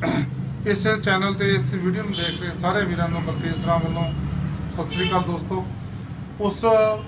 इस चैनल ते इस वीडियो में देख रहे सारे वीरों को बलतेज राम वालों सत श्री अकाल दोस्तों। उस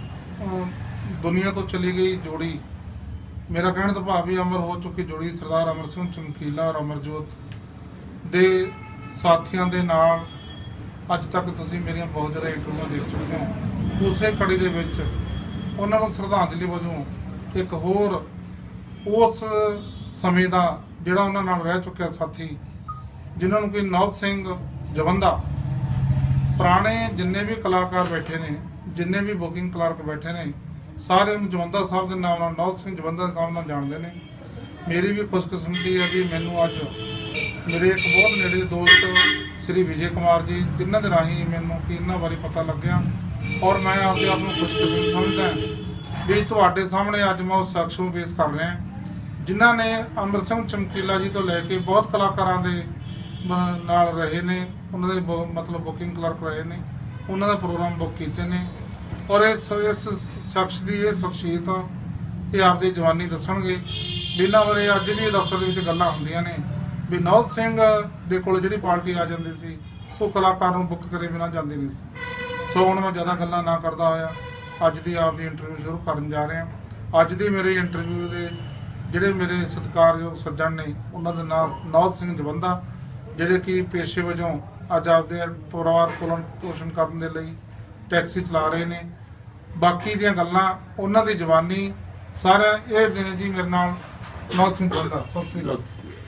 दुनिया तो चली गई जोड़ी, मेरा कहने तो भाव भी अमर हो चुकी जोड़ी सरदार अमर सिंह चमकीला और अमरजोत दे साथियों के नाल अज तक तुसीं मेरियां बहुत ज़्यादा इंटरव्यूआं देख चुके हो। उस कड़ी दे विच उन्हां नूं श्रद्धांजलि वजों एक होर उस समय का जिहड़ा उन्हां नाल रह चुकिया साथी जिन्होंने कोई नौत सिंह जवंदा पुराने जिन्ने भी कलाकार बैठे ने, जिन्ने भी बुकिंग क्लर्क बैठे ने, सारे जवंदा साहब के नाम नौत सिंह जवंदा साहब नाल जानते हैं। मेरी भी खुशकिस्मती है कि मैनू अज मेरे एक बहुत नेड़े दोस्त श्री विजय कुमार जी जिन्हों के राही मैनू कि इन्होंने बारे पता लग्या और मैं आपके आप को खुशकिस्मत समझदा भी तुहाडे सामने अज मैं उस शख्स को पेश कर रहा जिन्हों ने अमर सिंह चमकीला जी तो लैके बहुत कलाकारों के नाल रहे ने, उन्होंने मतलब बुकिंग क्लर्क रहे ने, उन्होंने प्रोग्राम बुक किए हैं और इस शख्स की ये शख्सियत ये आपकी जवानी दसणगे भी इन्होंने बारे अज भी दफ्तर के गल्लां होंदियां ने भी नौत सिंह दे कोल जिहड़ी पार्टी आ जाती सी वो कलाकार बुक करे बिना जाती नहीं सी। सो हुण मैं ज़्यादा गल्लां ना करदा होया अज दी आपकी इंटरव्यू शुरू करन जा रहे हैं। अज दी मेरे इंटरव्यू के जिहड़े मेरे सत्कारयोग सज्जण ने उन्हां दे नाम नौत सिंह जवंदा जिहड़े कि पेशे वजों अज आपदे परिवार पालन पोषण करने के लिए टैक्सी चला रहे हैं। बाकी दियां गल्लां उन्हां दी जवानी सारा ये ने जी मेरे नाल नौत सिंह जवंदा। सत श्री अकाल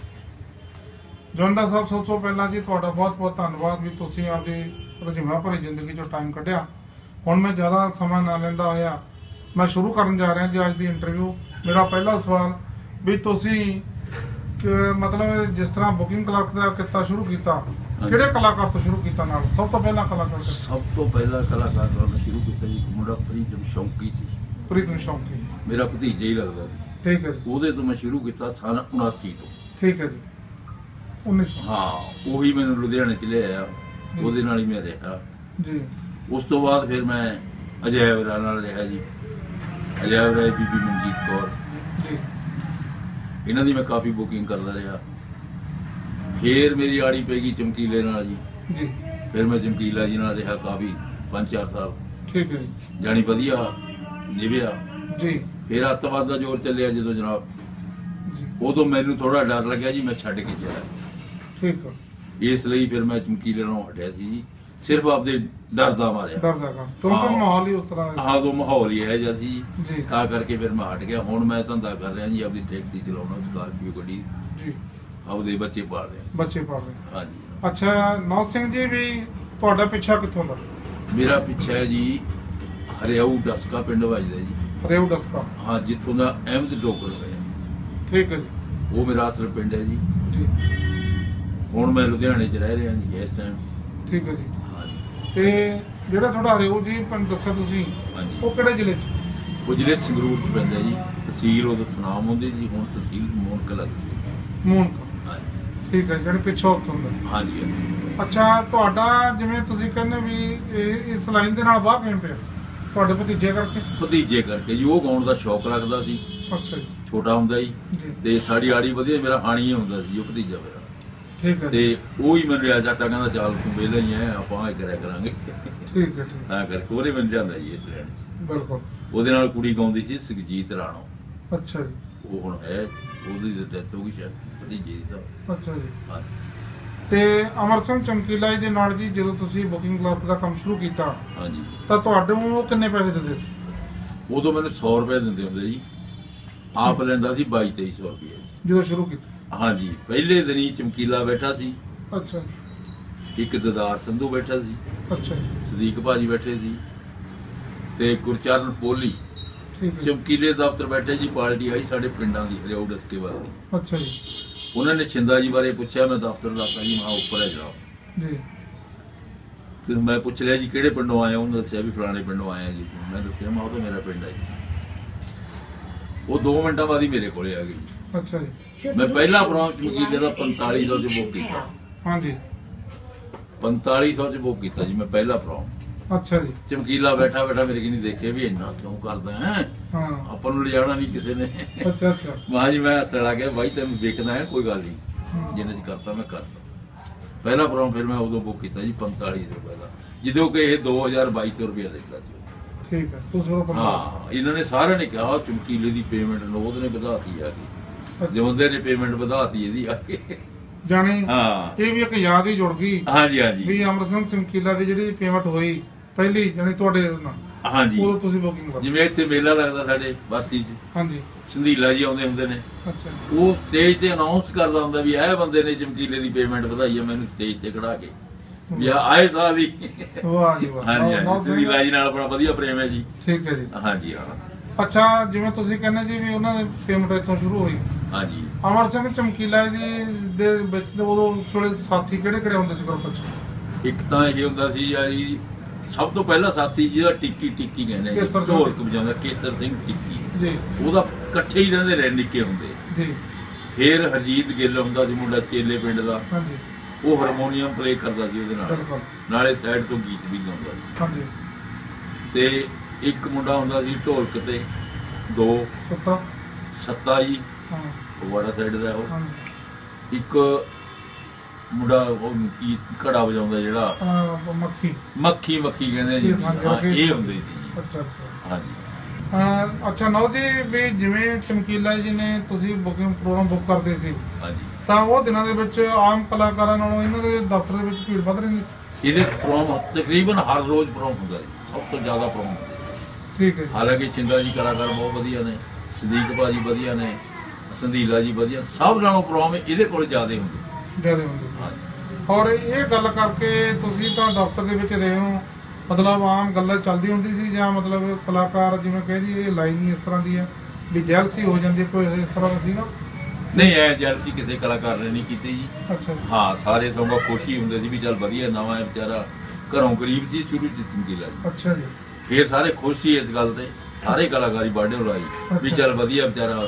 जवंदा साहब, सब तो पहला जी तुहाडा बहुत बहुत धन्यवाद भी तुसीं आपदी रजीमा भरी जिंदगी चों टाइम कढिया। हुण मैं ज़्यादा समा ना लैंदा होया मैं शुरू करन जा रहा जी अज दी इंटरव्यू। मेरा पहला सवाल भी तुसीं मतलब जिस तरह बुकिंग क्लर्क का किता शुरू किया किहड़े कलाकार तो शुरू किया नाल सब तो पहला कलाकार मैं शुरू किया जी मुंडा प्रीतम शौकी सी। प्रीतम शौकी मेरा भतीजा ही लगता सी। ठीक है जी। ਉਹਦੇ ਤੋਂ मैं शुरू किया सन 79 ਤੋਂ। ठीक है जी 1900। हाँ ਉਹੀ ਮੈਨੂੰ ਲੁਧਿਆਣੇ ਚ ਲਿਆਇਆ ਉਹਦੇ ਨਾਲ ਹੀ मैं ਰਿਹਾ जी। ਉਸ ਤੋਂ ਬਾਅਦ ਫਿਰ मैं ਅਜੈਬ ਰਾਏ ਨਾਲ ਰਿਹਾ ਜੀ। ਅਜੈਬ ਰਾਏ ਬੀਬੀ ਮਨਜੀਤ ਕੌਰ जी ਇਹਨਾਂ ਦੀ मैं काफ़ी बुकिंग करता रहा। फिर मेरी आड़ी पै गई चमकीले नाल जी। जी फिर मैं चमकीला जी नाल रहा काफ़ी 5-4 साल। ठीक है जी। जानी वधिया निभिया। जी फिर अत्तवाद का जोर चलिया जो जनाब जी उदों मैनू थोड़ा डर लग्या जी मैं छड्ड के चला। ठीक है। इसलिए फिर मैं चमकीले नालों हटिया सी जी सिर्फ आपदे डर दा मारिया। डर दा काम क्योंकि माहौल ही उस तरह है। हाँ तो माहौल ही है जैसी जी ता करके फिर मैं हट गया। हुण मैं धंधा कर रहा जी आपदी टैक्सी चलाउणा स्कॉर्पियो गड्डी जी आपदे बच्चे पाल रहे हैं। बच्चे पढ़ रहे हैं। हाँ जी। अच्छा नौत सिंह जी भी ਤੁਹਾਡਾ ਪਿੱਛਾ ਕਿੱਥੋਂ ਦਾ? मेरा पिछा है जी हरियाऊ डस्का पिंड वजदा जी। ਰੇਉ ਡਸਕਾ। हाँ जितों का अहमद डोगर होया ठीक है जी। वो मेरा असल पिंड है जी। जी हुण मैं लुधियाने च रह रहा जी इस टाइम। ठीक है जी। हाँ जी। ਤੇ ਜਿਹੜਾ ਤੁਹਾਡਾ ਰੇਉ ਜੀ ਪਿੰਡ ਦੱਸਿਆ ਤੁਸੀਂ हाँ जी। ਉਹ ਕਿਹੜੇ ਜ਼ਿਲ੍ਹੇ 'ਚ? वो जिले संगरूर च पैंदा जी। तहसील उदों सुनाम होंदी जी हुण तहसील मोनक लगदी। ਮੂਨਕ। हाँ जी। ਠੀਕ ਹੈ ਜਿਹੜੀ ਪਿੱਛੋਂ ਉੱਥੋਂ ਦਾ। हाँ जी हाँ जी। ਅੱਛਾ ਤੁਹਾਡਾ ਜਿਵੇਂ ਤੁਸੀਂ ਕਹਿੰਦੇ ਵੀ ਇਸ ਲਾਈਨ ਦੇ ਨਾਲ ਵਾਹ ਕਿਵੇਂ ਪਿਆ ਤੁਹਾਡੇ ਭਤੀਜੇ ਕਰਕੇ? ਭਤੀਜੇ ਕਰਕੇ ਜੀ ਉਹ ਗਾਉਣ ਦਾ ਸ਼ੌਕ ਰੱਖਦਾ ਸੀ ਅੱਛਾ ਜੀ। ਛੋਟਾ ਹੁੰਦਾ ਜੀ ਜੀ ਤੇ ਸਾਡੀ ਆੜੀ ਵਧੀਆ ਮੇਰਾ ਹਾਣੀ ਹੁੰਦਾ ਸੀ ਉਹ ਭਤੀਜਾ ਮੇਰਾ। ਠੀਕ ਹੈ ਤੇ ਜੀ। ਉਹ ਹੀ ਮੈਨੂੰ ਲਿਆ ਚਾਚਾ ਕਹਿੰਦਾ ਚੱਲ ਤੂੰ ਵਿਹਲਾ ਹੀ ਐ ਆਪਾਂ ਇਹ ਕਰਿਆ ਕਰਾਂਗੇ। ਠੀਕ ਹੈ ਠੀਕ ਤਾਂ ਕਰਕੇ ਉਹਨੇ ਮੈਨੂੰ ਲਿਆਂਦਾ ਜੀ ਇਸ ਲੈਣ 'ਚ। ਬਿਲਕੁਲ। ਉਹਦੇ ਨਾਲ ਕੁੜੀ ਗਾਉਂਦੀ ਸੀ ਸੁਖਜੀਤ ਰਾਣੋ। ਅੱਛਾ ਜੀ। ਉਹ ਹੁਣ ਹੈ ਉਹਦੀ ਡੈਥ ਹੋ ਗਈ ਸ਼ਾਇਦ ਭਤੀਜੇ ਦੀ ਤਾਂ। ਅੱਛਾ ਜੀ। ਹਾਂ। ਤੇ ਅਮਰ ਸਿੰਘ ਚਮਕੀਲਾ ਜੀ ਦੇ ਨਾਲ ਜੀ ਜਦੋਂ ਤੁਸੀਂ ਬੁਕਿੰਗ ਕਲਰਕ ਦਾ ਕੰਮ ਸ਼ੁਰੂ ਕੀਤਾ ਹਾਂਜੀ ਤਾਂ ਤੁਹਾਨੂੰ ਉਹ ਕਿੰਨੇ ਪੈਸੇ ਦਿੰਦੇ ਸੀ? ਉਦੋਂ ਮੈਨੂੰ 100 ਰੁਪਏ ਦਿੰਦੇ ਹੁੰਦੇ ਜੀ। ਆਪ ਲੈਂਦਾ ਸੀ 2200-2300 ਰੁਪਏ ਜਦੋਂ ਸ਼ੁਰੂ ਕੀਤਾ? ਹਾਂਜੀ। ਪਹਿਲੇ ਦਿਨ ਹੀ ਚਮਕੀਲਾ ਬੈਠਾ ਸੀ, ਅੱਛਾ ਇੱਕ ਦਦਾਰ ਸੰਧੂ ਬੈਠਾ ਸੀ, ਅੱਛਾ ਜੀ। ਸਦੀਕ ਭਾਜੀ ਬੈਠੇ ਸੀ ਤੇ ਗੁਰਚਰਨ ਪੋਲੀ। ਠੀਕ ਹੈ। ਚਮਕੀਲੇ ਦਫ਼ਤਰ ਬੈਠੇ ਜੀ ਪਾਰਟੀ ਆਈ ਸਾਡੇ ਪਿੰਡਾਂ ਦੀ ਹਰਿਆਊ ਡਸਕੇ ਵੱਲ ਦੀ। ਅੱਛਾ ਜੀ। ਉਹਨਾਂ ਨੇ ਛਿੰਦਾ ਜੀ ਬਾਰੇ ਪੁੱਛਿਆ। ਮੈਂ ਦਫ਼ਤਰ ਦੱਸਦਾ ਜੀ ਮੈਂ ਉੱਪਰ ਹੈ ਜਨਾਬ। ਜੀ ਫਿਰ ਮੈਂ ਪੁੱਛ ਲਿਆ ਜੀ ਕਿਹੜੇ ਪਿੰਡੋਂ ਆਏ? ਉਹਨੇ ਦੱਸਿਆ ਵੀ ਫਲਾਣੇ ਪਿੰਡੋਂ ਆਏ ਆ ਜੀ। ਮੈਂ ਦੱਸਿਆ ਮੈਂ ਉਹ ਤਾਂ ਮੇਰਾ ਪਿੰਡ ਹੈ ਜੀ। ਉਹ 2 ਮਿੰਟਾਂ ਬਾਅਦ ਹੀ ਮੇਰੇ ਕੋਲੇ ਆ ਗਈ। ਅੱਛਾ ਜੀ। ਮੈਂ ਪਹਿਲਾ ਪ੍ਰੋਗਰਾਮ ਚਮਕੀਲੇ ਦਾ 4500 ਚ ਬੁੱਕ ਕੀਤਾ। ਹਾਂਜੀ 4500 ਚ ਬੁੱਕ ਕੀਤਾ ਜੀ ਮੈਂ ਪਹਿਲਾ ਪ੍ਰੋਗਰਾਮ। ਅੱਛਾ ਜੀ। ਚਮਕੀਲਾ ਬੈਠਾ ਬੈਠਾ ਮੇਰੇ ਕਿ ਨਹੀਂ ਦੇਖੇ ਵੀ ਇੰਨਾ ਕਿਉਂ ਕਰਦਾ ਹੈ ਹਾਂ। ਆਪਾਂ ਨੂੰ ਲਿਜਾਣਾ ਨਹੀਂ ਕਿਸੇ ਨੇ। ਅੱਛਾ ਅੱਛਾ। ਮਾਂ ਜੀ ਮੈਂ ਹੱਸਣ ਲੱਗ ਗਿਆ ਬਾਈ ਤੈਨੂੰ ਦੇਖਦਾ ਹੈ ਕੋਈ ਗੱਲ ਨਹੀਂ ਜਿੰਨੇ ਚ ਕਰਤਾ ਮੈਂ ਕਰਤਾ। ਪਹਿਲਾ ਪ੍ਰੋਗਰਾਮ ਫਿਰ ਮੈਂ ਉਦੋਂ ਬੁੱਕ ਕੀਤਾ ਜੀ 45 ਰੁਪਏ ਦਾ, ਜਦੋਂ ਕਿ ਇਹ 2200 ਰੁਪਏ ਲੈਂਦਾ ਸੀ। ਠੀਕ ਹੈ, ਤੁਸੀਂ ਉਹ ਹਾਂ, ਇਹਨਾਂ ਨੇ ਸਾਰਿਆਂ ਨੇ ਕਿਹਾ ਚਮਕੀਲੇ ਦੀ ਪੇਮੈਂਟ ਨੋਦ ਨੇ ਵਧਾਤੀ ਆ ਗਈ, ਜਿਉਂਦੇ ਨੇ ਪੇਮੈਂਟ ਵਧਾਤੀ ਇਹਦੀ ਆ ਕੇ। ਜਾਣੀ ਹਾਂ, ਇਹ ਵੀ ਇੱਕ ਯਾਦ ਹੀ ਜੁੜ ਗਈ। ਹਾਂਜੀ ਹਾਂਜੀ, ਵੀ ਅਮਰ ਸਿੰਘ ਚਮਕੀਲਾ ਦੀ ਜਿਹੜੀ ਪੇਮੈਂਟ ਹੋਈ ਪਹਿਲੀ, ਜਾਨੀ ਤੁਹਾਡੇ ਨਾਲ, ਹਾਂਜੀ, ਉਹ ਤੁਸੀਂ ਬੁਕਿੰਗ ਕਰ। ਜਿਵੇਂ ਇੱਥੇ ਮੇਲਾ ਲੱਗਦਾ ਸਾਡੇ ਬਸਤੀ 'ਚ, ਹਾਂਜੀ, ਸੰਧੀਲਾ ਜੀ ਆਉਂਦੇ ਹੁੰਦੇ ਨੇ, ਅੱਛਾ, ਉਹ ਸਟੇਜ ਤੇ ਅਨਾਉਂਸ ਕਰਦਾ ਹੁੰਦਾ ਵੀ ਇਹ ਬੰਦੇ ਨੇ ਚਮਕੀਲੇ ਦੀ ਪੇਮੈਂਟ ਵਧਾਈ ਹੈ, ਮੈਨੂੰ ਸਟੇਜ ਤੇ ਖੜਾ ਕੇ ਵੀ ਆਏ ਸਾਲ ਹੀ। ਵਾਹ ਜੀ ਵਾਹ। ਹਾਂਜੀ ਹਾਂਜੀ, ਸੰਧੀਲਾ ਜੀ ਨਾਲ ਆਪਣਾ ਵਧੀਆ ਪ੍ਰੇਮ ਹੈ ਜੀ। ਠੀਕ ਹੈ ਜੀ। ਹਾਂਜੀ ਹਾਂ। ਅੱਛਾ, ਜਿਵੇਂ ਤੁਸੀਂ ਕਹਿੰਦੇ ਜੀ ਵੀ ਉਹਨਾਂ ਦੀ ਪੇਮੈਂਟ ਇੱਥੋਂ ਸ਼ੁਰੂ ਹੋਈ। ਹਾਂਜੀ। ਅਮਰ ਸਿੰਘ ਚਮਕੀਲਾ ਦੇ ਵਿੱਚ ਉਦੋਂ ਉਸ ਵੇਲੇ ਸਾਥੀ ਕਿਹੜੇ ਕਿਹੜੇ ਹੁੰਦੇ ਸੀ ਗਰੁੱਪ 'ਚ? ਇੱਕ ਤਾਂ ਇਹ ਹੁੰਦਾ ਸੀ ਜੀ, ਸਭ ਤੋਂ ਪਹਿਲਾ ਸਾਥੀ ਜਿਹਦਾ ਟਿੱਕੀ ਕਹਿੰਦੇ ਢੋਲਕ ਵਜਾਉਂਦਾ, ਕੇਸਰ ਸਿੰਘ ਟਿੱਕੀ ਜੀ, ਉਹਦਾ ਇਕੱਠੇ ਹੀ ਰਹਿੰਦੇ ਰਹੇ, ਨਿੱਕੇ ਹੁੰਦੇ ਜੀ। ਫਿਰ ਹਰਜੀਤ ਗਿੱਲ ਹੁੰਦਾ ਸੀ ਮੁੰਡਾ ਚੇਲੇ ਪਿੰਡ ਦਾ, ਹਾਂਜੀ, ਉਹ ਹਾਰਮੋਨੀਅਮ ਪਲੇ ਕਰਦਾ ਸੀ ਉਹਦੇ ਨਾਲ, ਨਾਲੇ ਸਾਈਡ ਤੋਂ ਗੀਤ ਵੀ ਗਾਉਂਦਾ ਸੀ। ਹਾਂਜੀ। ਤੇ ਇੱਕ ਮੁੰਡਾ ਹੁੰਦਾ ਸੀ ਢੋਲਕ ਤੇ, ਦੋ ਸੱਤਾ ਜੀ, ਫਗਵਾੜਾ ਸਾਈਡ ਦਾ ਉਹ, ਇੱਕ ਮੁੰਡਾ ਉਹ ਕੀ ਘੜਾ ਵਜਾਉਂਦਾ ਜਿਹੜਾ ਮੱਖੀ ਕਹਿੰਦੇ ਜੀ, ਇਹ ਹੁੰਦੇ ਸੀ। ਅੱਛਾ ਅੱਛਾ। ਹਾਂਜੀ। ਅੱਛਾ ਨੌ ਜੀ, ਵੀ ਜਿਵੇਂ ਚਮਕੀਲਾ ਜੀ ਨੇ ਤੁਸੀਂ ਬੁਕਿੰਗ ਪ੍ਰੋਗਰਾਮ ਬੁੱਕ ਕਰਦੇ ਸੀ, ਹਾਂਜੀ, ਤਾਂ ਉਹ ਦਿਨਾਂ ਦੇ ਵਿੱਚ ਆਮ ਕਲਾਕਾਰਾਂ ਨਾਲੋਂ ਇਹਨਾਂ ਦੇ ਦਫ਼ਤਰ ਦੇ ਵਿੱਚ ਭੀੜ ਵੱਧ ਰਹਿੰਦੀ ਸੀ? ਇਹਦੇ ਪ੍ਰੋਗਰਾਮ ਤਕਰੀਬਨ ਹਰ ਰੋਜ਼ ਪ੍ਰੋਗਰਾਮ ਹੁੰਦਾ ਜੀ, ਸਭ ਤੋਂ ਜ਼ਿਆਦਾ ਪ੍ਰੋਗਰਾਮ ਹੁੰਦਾ। ਠੀਕ ਹੈ। ਹਾਲਾਂਕਿ ਚਿੰਦਾ ਜੀ ਕਲਾਕਾਰ ਬਹੁਤ ਵਧੀਆ ਨੇ, ਸਦੀਕ ਭਾਜੀ ਵਧੀਆ ਨੇ, ਸੰਧੀਲਾ ਜੀ ਵਧੀਆ, ਸਭ ਨਾਲੋਂ ਪ੍ਰੋਗਰਾਮ ਇਹਦੇ ਕੋਲ ਜ਼ਿਆਦਾ ਹੁੰਦੇ। ਔਰ ਇਹ ਗੱਲ ਕਰਕੇ ਤੁਸੀਂ ਤਾਂ ਦਫ਼ਤਰ ਦੇ ਵਿੱਚ ਰਹੇ ਹੋ, ਮਤਲਬ ਆਮ ਗੱਲਾਂ ਚੱਲਦੀ ਹੁੰਦੀ ਸੀ ਜਾਂ ਮਤਲਬ ਕਲਾਕਾਰ ਜਿਵੇਂ ਕਹਿੰਦੀ ਇਹ ਲਾਈਨ ਹੀ ਇਸ ਤਰ੍ਹਾਂ ਦੀ ਹੈ ਵੀ ਜੈਲਸੀ ਹੋ ਜਾਂਦੀ ਹੈ, ਕੋਈ ਇਸ ਤਰ੍ਹਾਂ ਦਾ ਸੀਗਾ? ਨਹੀਂ, ਐ ਜੈਲਸੀ ਕਿਸੇ ਕਲਾਕਾਰ ਨੇ ਨਹੀਂ ਕੀਤੀ ਜੀ। ਅੱਛਾ। ਹਾਂ, ਸਾਰੇ ਸਗੋਂ ਖੁਸ਼ੀ ਹੁੰਦੇ ਸੀ ਵੀ ਚੱਲ ਵਧੀਆ ਨਵਾਂ ਵਿਚਾਰਾ, ਘਰੋਂ ਗਰੀਬ ਸੀ ਸ਼ੁਰੂ ਚ ਚਮਕੀਲਾ ਜੀ। ਅੱਛਾ ਜੀ। ਫਿਰ ਸਾਰੇ ਖੁਸ਼ ਸੀ ਇਸ ਗੱਲ ਤੇ, ਸਾਰੇ ਕਲਾਕਾਰੀ ਬਾਡੇ ਲਾਈ ਵੀ ਚੱਲ ਵਧੀਆ ਵਿਚਾਰਾ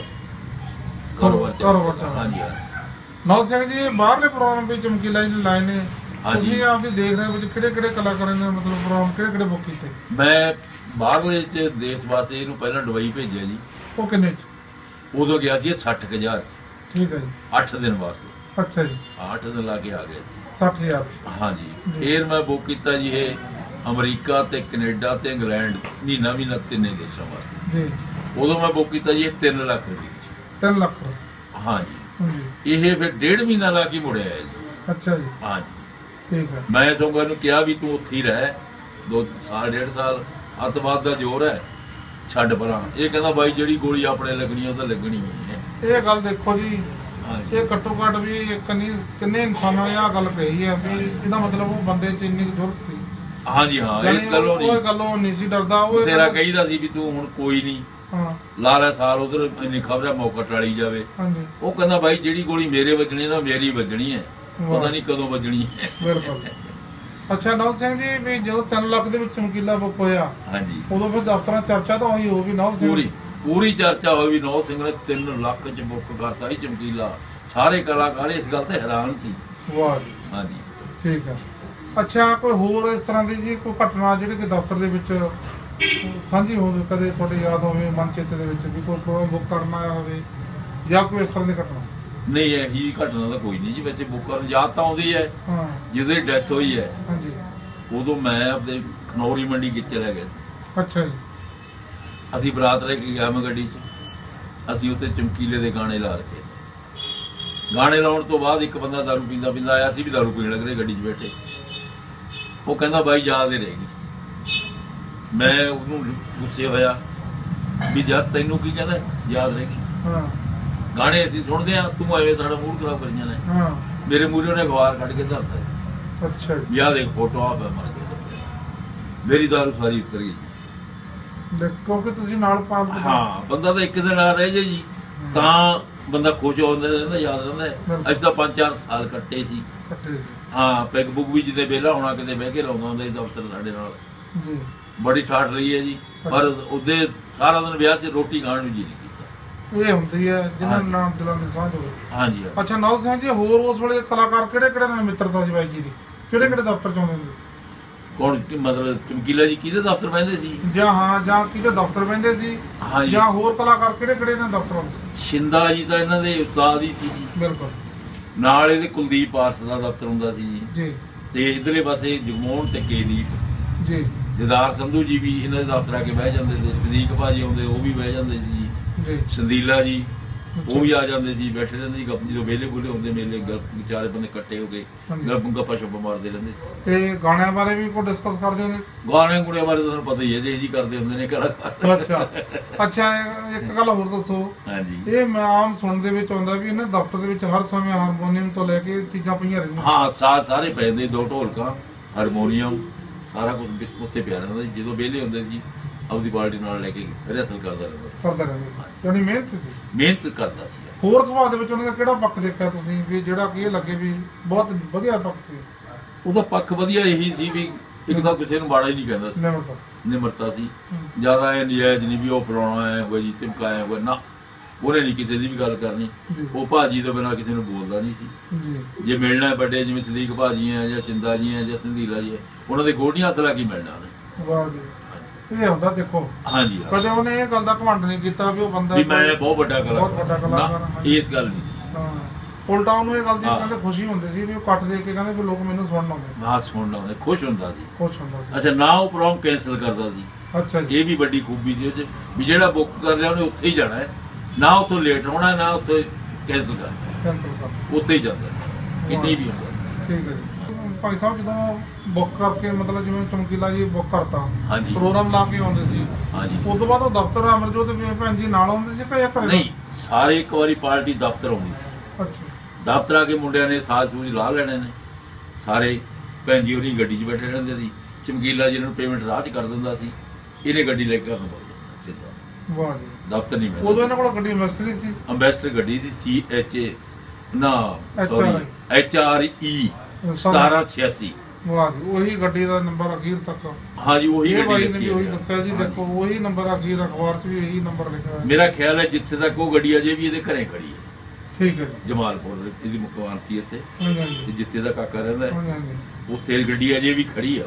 ਕਾਰੋਬਾਰ ਚੱਲ। ਹਾਂਜੀ ਹਾਂ। ਨੌ ਸਿੰਘ ਜੀ, ਬਾਹਰਲੇ ਪ੍ਰੋਗਰਾਮ ਵੀ ਚਮਕੀਲਾ ਜੀ ਨੇ ਲਾਏ ਨੇ, ਤੁਸੀਂ ਆਪ ਵੀ ਦੇਖ ਰਹੇ ਵਿੱਚ ਕਿਹੜੇ ਕਿਹੜੇ ਕਲਾਕਾਰਾਂ ਨੇ ਮਤਲਬ ਪ੍ਰੋਗਰਾਮ ਕਿਹੜੇ ਕਿਹੜੇ ਬੁੱਕ ਕੀਤੇ? ਮੈਂ ਬਾਹਰਲੇ ਚ ਦੇਸ਼ ਵਾਸਤੇ ਇਹਨੂੰ ਪਹਿਲਾਂ ਦੁਬਈ ਭੇਜਿਆ ਜੀ। ਉਹ ਕਿੰਨੇ ਚ? ਉਦੋਂ ਗਿਆ ਸੀ 60,000। ਠੀਕ ਹੈ ਜੀ। 8 ਦਿਨ ਵਾਸਤੇ। ਅੱਛਾ ਜੀ। 8 ਦਿਨ ਲਾ ਕੇ ਆ ਗਿਆ ਜੀ। 60,000। ਹਾਂਜੀ। ਫਿਰ ਮੈਂ ਬੁੱਕ ਕੀਤਾ ਜੀ ਇਹ ਅਮਰੀਕਾ ਤੇ ਕੈਨੇਡਾ ਤੇ ਇੰਗਲੈਂਡ, ਮਹੀਨਾ ਤਿੰਨੇ ਦੇਸ਼ਾਂ ਵਾਸਤੇ ਜੀ। ਉਦੋਂ ਮੈਂ ਬੁੱਕ ਕੀਤਾ ਜੀ ਇਹ 3 ਲੱਖ ਰੁਪਏ। 3 ਲੱਖ? ਹਾਂਜੀ। ਇਹ ਫਿਰ 1.5 ਮਹੀਨਾ ਲਾ ਕੇ ਮੁੜਿਆ ਹੈ ਜੀ। ਅੱਛਾ ਜੀ। ਹਾਂਜੀ। ਠੀਕ ਹੈ। ਮੈਂ ਸਗੋਂ ਇਹਨੂੰ ਕਿਹਾ ਵੀ ਤੂੰ ਉੱਥੇ ਹੀ ਰਹਿ 2 ਸਾਲ 1.5 ਸਾਲ, ਅੱਤਵਾਦ ਦਾ ਜ਼ੋਰ ਹੈ, ਛੱਡ ਪਰਾਂ। ਇਹ ਕਹਿੰਦਾ ਬਾਈ ਜਿਹੜੀ ਗੋਲੀ ਆਪਣੇ ਲੱਗਣੀ ਉਹ ਤਾਂ ਲੱਗਣੀ ਨਹੀਂ ਹੈ। ਇਹ ਗੱਲ ਦੇਖੋ ਜੀ, ਇਹ ਘੱਟੋ ਘੱਟ ਵੀ ਕਿੰਨੇ ਇਨਸਾਨਾਂ ਨੇ ਆਹ ਗੱਲ ਕਹੀ ਹੈ ਵੀ ਇਹਦਾ ਮਤਲਬ ਉਹ ਬੰਦੇ 'ਚ ਇੰਨੀ ਜ਼ਰੂਰਤ ਸੀ। ਹਾਂਜੀ ਹਾਂ, ਇਸ ਗੱਲੋਂ ਨਹੀਂ ਸੀ ਡਰਦਾ। ਉਹ ਤੇਰਾ ਕਹੀਦਾ ਸੀ ਵੀ ਤੂੰ ਹੁਣ ਕੋਈ ਨਹੀਂ, ਲਾ ਲੈ ਸਾਲ ਉਧਰ, ਇੰਨੀ ਖਬਰ ਮੌਕਾ ਟਾਲੀ ਜਾਵੇ। ਉਹ ਕਹਿੰਦਾ ਬਾਈ ਜਿਹੜੀ ਗੋਲੀ ਮੇਰੇ ਵੱਜਣੀ ਨਾ ਮੇਰੀ ਵੱਜਣੀ ਹੈ, ਪਤਾ ਨਹੀਂ ਕਦੋਂ ਵੱਜਣੀ ਹੈ। ਬਿਲਕੁਲ। ਅੱਛਾ ਨੌ ਸਿੰਘ ਜੀ, ਵੀ ਜਦੋਂ 3 ਲੱਖ ਦੇ ਵਿੱਚ ਚਮਕੀਲਾ ਬੁੱਕ ਹੋਇਆ, ਹਾਂਜੀ, ਉਦੋਂ ਫਿਰ ਦਫ਼ਤਰਾਂ ਚਰਚਾ ਤਾਂ ਹੋਈ ਹੋਊਗੀ ਨੌ ਸਿੰਘ? ਪੂਰੀ ਚਰਚਾ ਹੋਈ ਵੀ ਨੌ ਸਿੰਘ ਨੇ 3 ਲੱਖ ਚ ਬੁੱਕ ਕਰਤਾ ਸੀ ਚਮਕੀਲਾ। ਸਾਰੇ ਕਲਾਕਾਰ ਇਸ ਗੱਲ ਤੇ ਹੈਰਾਨ ਸੀ। ਵਾਹ ਜੀ। ਹਾਂਜੀ। ਠੀਕ ਹੈ। ਅੱਛਾ, ਕੋਈ ਹੋਰ ਇਸ ਤਰ੍ਹਾਂ ਦੀ ਜੀ ਕੋਈ ਘਟਨਾ ਜਿਹੜੀ ਕਿ ਦਫ਼ਤਰ ਦੇ ਵਿੱਚ ਸਾਂਝੀ ਹੋਵੇ, ਕਦੇ ਤੁਹਾਡੀ ਯਾਦ ਹੋਵੇ ਮਨ ਚੇਤੇ ਦੇ ਵਿੱਚ ਵੀ ਕੋਈ ਪ੍ਰੋਗਰਾਮ ਬੁੱਕ ਕਰਨਾ ਹੋਵੇ ਜਾਂ ਕੋਈ ਇਸ ਤਰ੍ਹਾਂ ਦੀ ਘਟਨਾ? ਨਹੀਂ, ਇਹੀ ਘਟਨਾ ਤਾਂ ਕੋਈ ਨਹੀਂ ਜੀ। ਵੈਸੇ ਬੁੱਕ ਕਰਨ ਯਾਦ ਤਾਂ ਆਉਂਦੀ ਹੈ, ਜਿਹਦੀ ਡੈਥ ਹੋਈ ਹੈ, ਹਾਂਜੀ, ਉਦੋਂ ਮੈਂ ਆਪਣੇ ਖਨੌਰੀ ਮੰਡੀ ਵਿੱਚ ਚਲਾ ਗਿਆ। ਅੱਛਾ ਜੀ। ਅਸੀਂ ਬਰਾਤ ਲੈ ਕੇ ਗਿਆ ਮੈਂ ਗੱਡੀ 'ਚ, ਅਸੀਂ ਉੱਥੇ ਚਮਕੀਲੇ ਦੇ ਗਾਣੇ ਲਾ ਰੱਖੇ। ਗਾਣੇ ਲਾਉਣ ਤੋਂ ਬਾਅਦ ਇੱਕ ਬੰਦਾ ਦਾਰੂ ਪੀਂਦਾ ਆਇਆ ਸੀ, ਵੀ ਦਾਰੂ ਪੀਣ ਲੱਗਦੇ ਗੱਡੀ 'ਚ ਬੈਠੇ। ਉਹ ਕਹਿੰਦਾ ਬਾਈ ਯਾਦ ਹੀ ਰਹੇਗੀ। ਮੈਂ ਉਹਨੂੰ ਗੁੱਸੇ ਹੋਇਆ ਵੀ ਜਦ ਤੈਨੂੰ ਕੀ ਕਹਿੰਦਾ ਯਾਦ ਰਹੇਗੀ, ਗਾਣੇ ਅਸੀਂ ਸੁਣਦੇ ਆ, ਤੂੰ ਐਵੇਂ ਸਾਡਾ ਮੂਡ ਖਰਾਬ ਕਰੀਆਂ ਨੇ। ਮੇਰੇ ਮੂਹਰੇ ਉਹਨੇ ਅਖਬਾਰ ਕੱਢ ਕੇ ਧਰਤਾ। ਅੱਛਾ। ਯਾਦ ਇੱਕ ਫੋਟੋ ਆ ਮਰ ਗਿਆ, ਮੇਰੀ ਦਾਰੂ ਸਾਰੀ ਉਤਰ ਗਈ। ਕਿਉਂਕਿ ਤੁਸੀਂ ਨਾਲ ਹਾਂ, ਬੰਦਾ ਤਾਂ ਇੱਕ ਦਿਨ ਆ ਰਹੇ ਜੀ ਤਾਂ ਬੰਦਾ ਖੁਸ਼ ਹੋ ਜਾਂਦਾ, ਯਾਦ ਰਹਿੰਦਾ। ਅਸੀਂ ਤਾਂ 5-4 ਸਾਲ ਕੱਟੇ ਸੀ। ਹਾਂ, ਪੈਗ ਬੁੱਕ ਵੀ ਜਿੱਦੇ ਵਿਹਲਾ ਹੋਣਾ ਕਿਤੇ ਬਹਿ ਕੇ ਲਾਉਂਦਾ ਹੁੰਦਾ ਸੀ ਦਫ਼ਤਰ ਸਾਡੇ ਨਾਲ। ਬੜੀ ਠਾਠ ਰਹੀ ਹੈ ਜੀ, ਪਰ ਉਹਦੇ ਸਾਰਾ ਦਿਨ ਵਿਆਹ 'ਚ ਰੋਟੀ ਖਾਣ ਨੂੰ ਜੀ ਨਹੀਂ ਕੀਤਾ। ਇਹ ਹੁੰਦੀ ਹੈ ਜਿਹਨਾਂ ਨਾਲ ਦਿਲਾਂ ਦੀ ਸਾਂਝ ਹੋਵੇ। ਹਾਂਜੀ। ਅੱਛਾ ਨੌ ਸਿੰਘ ਜੀ, ਹੋਰ ਉਸ ਵੇਲੇ ਕਲਾਕਾਰ ਕਿਹੜੇ ਕਿਹੜੇ ਨਾਲ ਮਿੱਤਰਤਾ ਸੀ ਬਾਈ ਜੀ ਦੀ? ਕਿਹੜੇ ਕਿਹੜੇ ਦਫ਼ਤਰ 'ਚ ਆਉਂਦੇ ਹੁੰਦੇ ਸੀ? ਕੌਣ, ਮਤਲਬ ਚਮਕੀਲਾ ਜੀ ਕਿਹਦੇ ਦਫ਼ਤਰ ਬਹਿੰਦੇ ਸੀ? ਜਾਂ ਕਿਹਦੇ ਦਫ਼ਤਰ ਬਹਿੰਦੇ ਸੀ, ਜਾਂ ਹੋਰ ਕਲਾਕਾਰ ਕਿਹੜੇ ਕਿਹੜੇ ਨਾਲ ਦਫ਼ਤਰ ਆਉਂਦੇ ਸੀ? ਸ਼ਿੰਦਾ ਜੀ ਤਾਂ ਇਹਨਾਂ ਦੇ ਉਸਤਾਦ ਹੀ ਸੀ ਜੀ। ਬਿਲਕੁਲ। ਨਾਲ ਇਹਦੇ ਕੁਲਦੀਪ ਪਾਰਸ ਦਾ ਦਫ਼ਤਰ ਹੁੰਦਾ ਸੀ ਜੀ ਤੇ ਇਧਰਲੇ ਪਾਸੇ ਜਗਮੋਹਨ ਤੇ ਕੇਦੀਪ ਜੀ, ਜਦਾਰ ਸੰਧੂ ਜੀ ਵੀ ਇਹਨਾਂ ਦੇ ਦਫ਼ਤਰ ਆ ਕੇ ਬਹਿ ਜਾਂਦੇ ਤੇ, ਸਦੀਕ ਭਾਜੀ ਆਉਂਦੇ ਉਹ ਵੀ ਬਹਿ ਜਾਂਦੇ ਸੀ ਜੀ, ਸੰਦੀਲਾ ਜੀ ਉਹ ਵੀ ਆ ਜਾਂਦੇ ਸੀ, ਬੈਠੇ ਰਹਿੰਦੇ ਸੀ। ਜਦੋਂ ਵਿਹਲੇ ਬੁਲੇ ਹੁੰਦੇ ਮੇਲੇ ਵਿਚਾਰੇ ਬੰਦੇ ਇਕੱਠੇ ਹੋ ਕੇ ਗੱਪਾਂ ਸ਼ੱਪਾਂ ਮਾਰਦੇ ਰਹਿੰਦੇ ਸੀ। ਤੇ ਗਾਣਿਆਂ ਬਾਰੇ ਵੀ ਕੋਈ ਡਿਸਕਸ ਕਰਦੇ ਹੁੰਦੇ? ਗਾਣੇ ਗੁਣਿਆਂ ਬਾਰੇ ਤੁਹਾਨੂੰ ਪਤਾ ਹੀ ਹੈ ਜੇ ਜੀ ਕਰਦੇ ਹੁੰਦੇ ਨੇ ਕਲਾਕਾਰ। ਅੱਛਾ ਇੱਕ ਗੱਲ ਹੋਰ ਦੱਸੋ। ਹਾਂਜੀ, ਇਹ ਮੈਂ ਆਮ ਸੁਣਨ ਦੇ ਵਿੱਚ ਆਉਂਦਾ ਵੀ ਇਹਨਾਂ ਦਫ਼ਤਰ ਦੇ ਵਿੱਚ ਹਰ ਸਮੇਂ ਹਾਰਮੋਨੀਅਮ ਤੋਂ ਲੈ ਕੇ ਚੀਜ਼ਾਂ ਪਈਆਂ ਰਹਿੰਦੀਆਂ? ਹਾਂ, ਸਾਰੇ ਪਏ ਹੁੰਦੇ, 2 ਢੋਲਕਾਂ, ਹਾਰਮੋਨੀਅਮ, ਸਾਰਾ ਕੁਝ ਉੱਥੇ ਪਿਆ ਰਹਿੰਦਾ ਜੀ। ਜਦੋਂ ਵਿਹਲੇ ਹੁੰਦੇ ਜੀ ਆਪਦੀ ਪਾਰਟੀ ਨਾਲ ਲੈ ਕੇ ਰਿਹਰਸਲ ਕਰਦਾ ਰਹਿੰਦਾ ਸੀ। ਯਾਨੀ ਮਿਹਨਤ ਕਰਦਾ ਸੀ। ਹੋਰ ਸੁਭਾਅ ਦੇ ਵਿੱਚ ਉਹਨਾਂ ਦਾ ਕਿਹੜਾ ਪੱਖ ਦੇਖਿਆ ਤੁਸੀਂ ਵੀ ਜਿਹੜਾ ਕਿ ਇਹ ਲੱਗੇ ਵੀ ਬਹੁਤ ਵਧੀਆ ਪੱਖ ਸੀ? ਉਹਦਾ ਪੱਖ ਵਧੀਆ ਇਹੀ ਸੀ ਵੀ ਇੱਕ ਤਾਂ ਕਿਸੇ ਨੂੰ ਮਾੜਾ ਹੀ ਨਹੀਂ ਕਹਿੰਦਾ ਸੀ, ਨਿਮਰਤਾ ਸੀ। ਜ਼ਿਆਦਾ ਇਹ ਨਜਾਇਜ਼ ਨਹੀਂ ਵੀ ਉਹ ਫਲਾਉਣਾ ਹੈ ਹੋਇਆ ਜੀ, ਧਮਕਾਇਆ ਹੋਇਆ ਨਾ, ਉਹਨੇ ਨਹੀਂ ਕਿਸੇ ਦੀ ਵੀ ਗੱਲ ਕਰਨੀ। ਉਹ ਭਾਜੀ ਤੋਂ ਬਿਨਾਂ ਕਿਸੇ ਨੂੰ ਬੋਲਦਾ ਨਹੀਂ ਸੀ। ਜੇ ਮਿਲਣਾ ਵੱਡੇ ਜਿਵੇਂ ਸਦੀਕ ਭਾਜੀ ਹੈ ਜਾਂ ਸ਼ਿੰਦਾ ਜੀ ਹੈ ਜਾਂ ਸੰਧੀਲਾ ਜੀ ਹੈ, ਉਹਨਾਂ ਦੇ ਗੋਡੀਆਂ ਹੱਥ ਲਾ ਕੇ ਮਿਲਣਾ ਉਹਨੇ। ਵਾਹ ਜੀ, ਇਹ ਹੁੰਦਾ ਦੇਖੋ। ਹਾਂਜੀ, ਕਦੇ ਉਹਨੇ ਇਹ ਗੱਲ ਦਾ ਘਮੰਡ ਨਹੀਂ ਕੀਤਾ ਵੀ ਉਹ ਬੰਦਾ ਵੀ ਮੈਂ ਬਹੁਤ ਵੱਡਾ ਕਲਾਕਾਰ, ਇਸ ਗੱਲ ਨਹੀਂ ਸੀ। ਉਲਟਾ ਉਹਨੂੰ ਇਹ ਗੱਲ ਦੀ ਕਹਿੰਦੇ ਖੁਸ਼ੀ ਹੁੰਦੀ ਸੀ ਵੀ ਉਹ ਕੱਟ ਦੇ ਕੇ ਕਹਿੰਦੇ ਵੀ ਲੋਕ ਮੈਨੂੰ ਸੁਣਨ ਆਉਂਦੇ। ਹਾਂ, ਸੁਣਨ ਆਉਂਦੇ, ਖੁਸ਼ ਹੁੰਦਾ ਸੀ। ਅੱਛਾ, ਨਾ ਉਹ ਪ੍ਰੋਗਰਾਮ ਕੈਂਸਲ ਕਰਦਾ ਸੀ। ਅੱਛਾ ਜੀ, ਇਹ ਵੀ ਵੱਡੀ ਖੂਬੀ ਸੀ ਉਹ 'ਚ ਵੀ ਜਿਹੜਾ ਬੁੱਕ ਕਰ ਲਿਆ ਉਹਨੇ ਉੱਥੇ ਹੀ ਜਾਣਾ ਹੈ, ਨਾ ਉੱਥੋਂ ਲੇਟ ਹੋਣਾ, ਨਾ ਉੱਥੇ ਕੈਂਸਲ ਕਰਨਾ, ਉੱਥੇ ਹੀ ਜਾਂਦਾ, ਕਿਤੇ ਵੀ ਹੁੰਦਾ। ਠੀਕ ਹੈ ਜੀ। ਭਾਈ ਸਾਹਿਬ ਜਦੋਂ ਬੁੱਕ ਕਰਕੇ ਮਤਲਬ ਜਿਵੇਂ ਚਮਕੀਲਾ ਜੀ ਬੁੱਕ ਕਰਤਾ, ਪ੍ਰੋਗਰਾਮ ਲਾ ਕੇ ਆਉਂਦੇ ਸੀ, ਉਸ ਤੋਂ ਬਾਅਦ ਉਹ ਦਫ਼ਤਰ ਅਮਰਜੋਤ ਭੈਣ ਜੀ ਨਾਲ ਆਉਂਦੇ ਸੀ ਕਿ ਘਰੇ? ਨਹੀਂ, ਸਾਰੇ ਇੱਕ ਵਾਰੀ ਪਾਰਟੀ ਦਫ਼ਤਰ ਆਉਂਦੀ ਸੀ। ਅੱਛਾ, ਦਫ਼ਤਰ ਆ ਕੇ ਮੁੰਡਿਆਂ ਨੇ ਸਾਜ਼ ਸੂਝ ਲਾ ਲੈਣੇ ਨੇ ਸਾਰੇ, ਭੈਣ ਜੀ ਉਹਦੀ ਗੱਡੀ 'ਚ ਬੈਠੇ ਰਹਿੰਦੇ ਸੀ। ਚਮਕੀਲਾ ਜੀ ਇਹਨਾਂ ਨੂੰ ਪੇਮੈਂਟ ਰਾਹ 'ਚ ਕਰ ਦਿੰਦਾ ਸੀ, ਇਹਨੇ ਗੱਡੀ ਲੈ ਕੇ ਘਰ ਨੂੰ ਵਗ ਜਾਂਦਾ ਸਿੱਧਾ। ਵਾਹ ਜੀ, ਦਫ਼ਤਰ ਨਹੀਂ ਮਿਲਦਾ। ਉਦੋਂ ਇਹਨਾਂ ਕੋਲ ਗੱਡੀ ਅੰਬੈਸਟਰ ਸੀ? ਅੰਬੈਸਟਰ ਗੱਡੀ ਸੀ, CHA ਨਾ ਸੌਰੀ HRE 1786। ਵਾਹ ਜੀ, ਉਹੀ ਗੱਡੀ ਦਾ ਨੰਬਰ ਅਖੀਰ ਤੱਕ? ਹਾਂਜੀ, ਉਹੀ ਗੱਡੀ ਨੇ ਉਹੀ ਦੱਸਿਆ ਜੀ। ਦੇਖੋ ਉਹੀ ਨੰਬਰ ਅਖੀਰ, ਅਖਬਾਰ 'ਚ ਵੀ ਇਹੀ ਨੰਬਰ ਲਿਖਿਆ ਹੋਇਆ। ਮੇਰਾ ਖਿਆਲ ਹੈ ਜਿੱਥੇ ਤੱਕ ਉਹ ਗੱਡੀ ਅਜੇ ਵੀ ਇਹਦੇ ਘਰੇ ਖੜੀ ਹੈ। ਠੀਕ ਹੈ, ਜਮਾਲਪੁਰ ਦੇ ਇਹਦੀ ਮੁਕਵਾਨ ਸੀ ਇੱਥੇ, ਜਿੱਥੇ ਦਾ ਕਾਕਾ ਰਹਿੰਦਾ ਉੱਥੇ ਗੱਡੀ ਅਜੇ ਵੀ ਖੜੀ ਆ।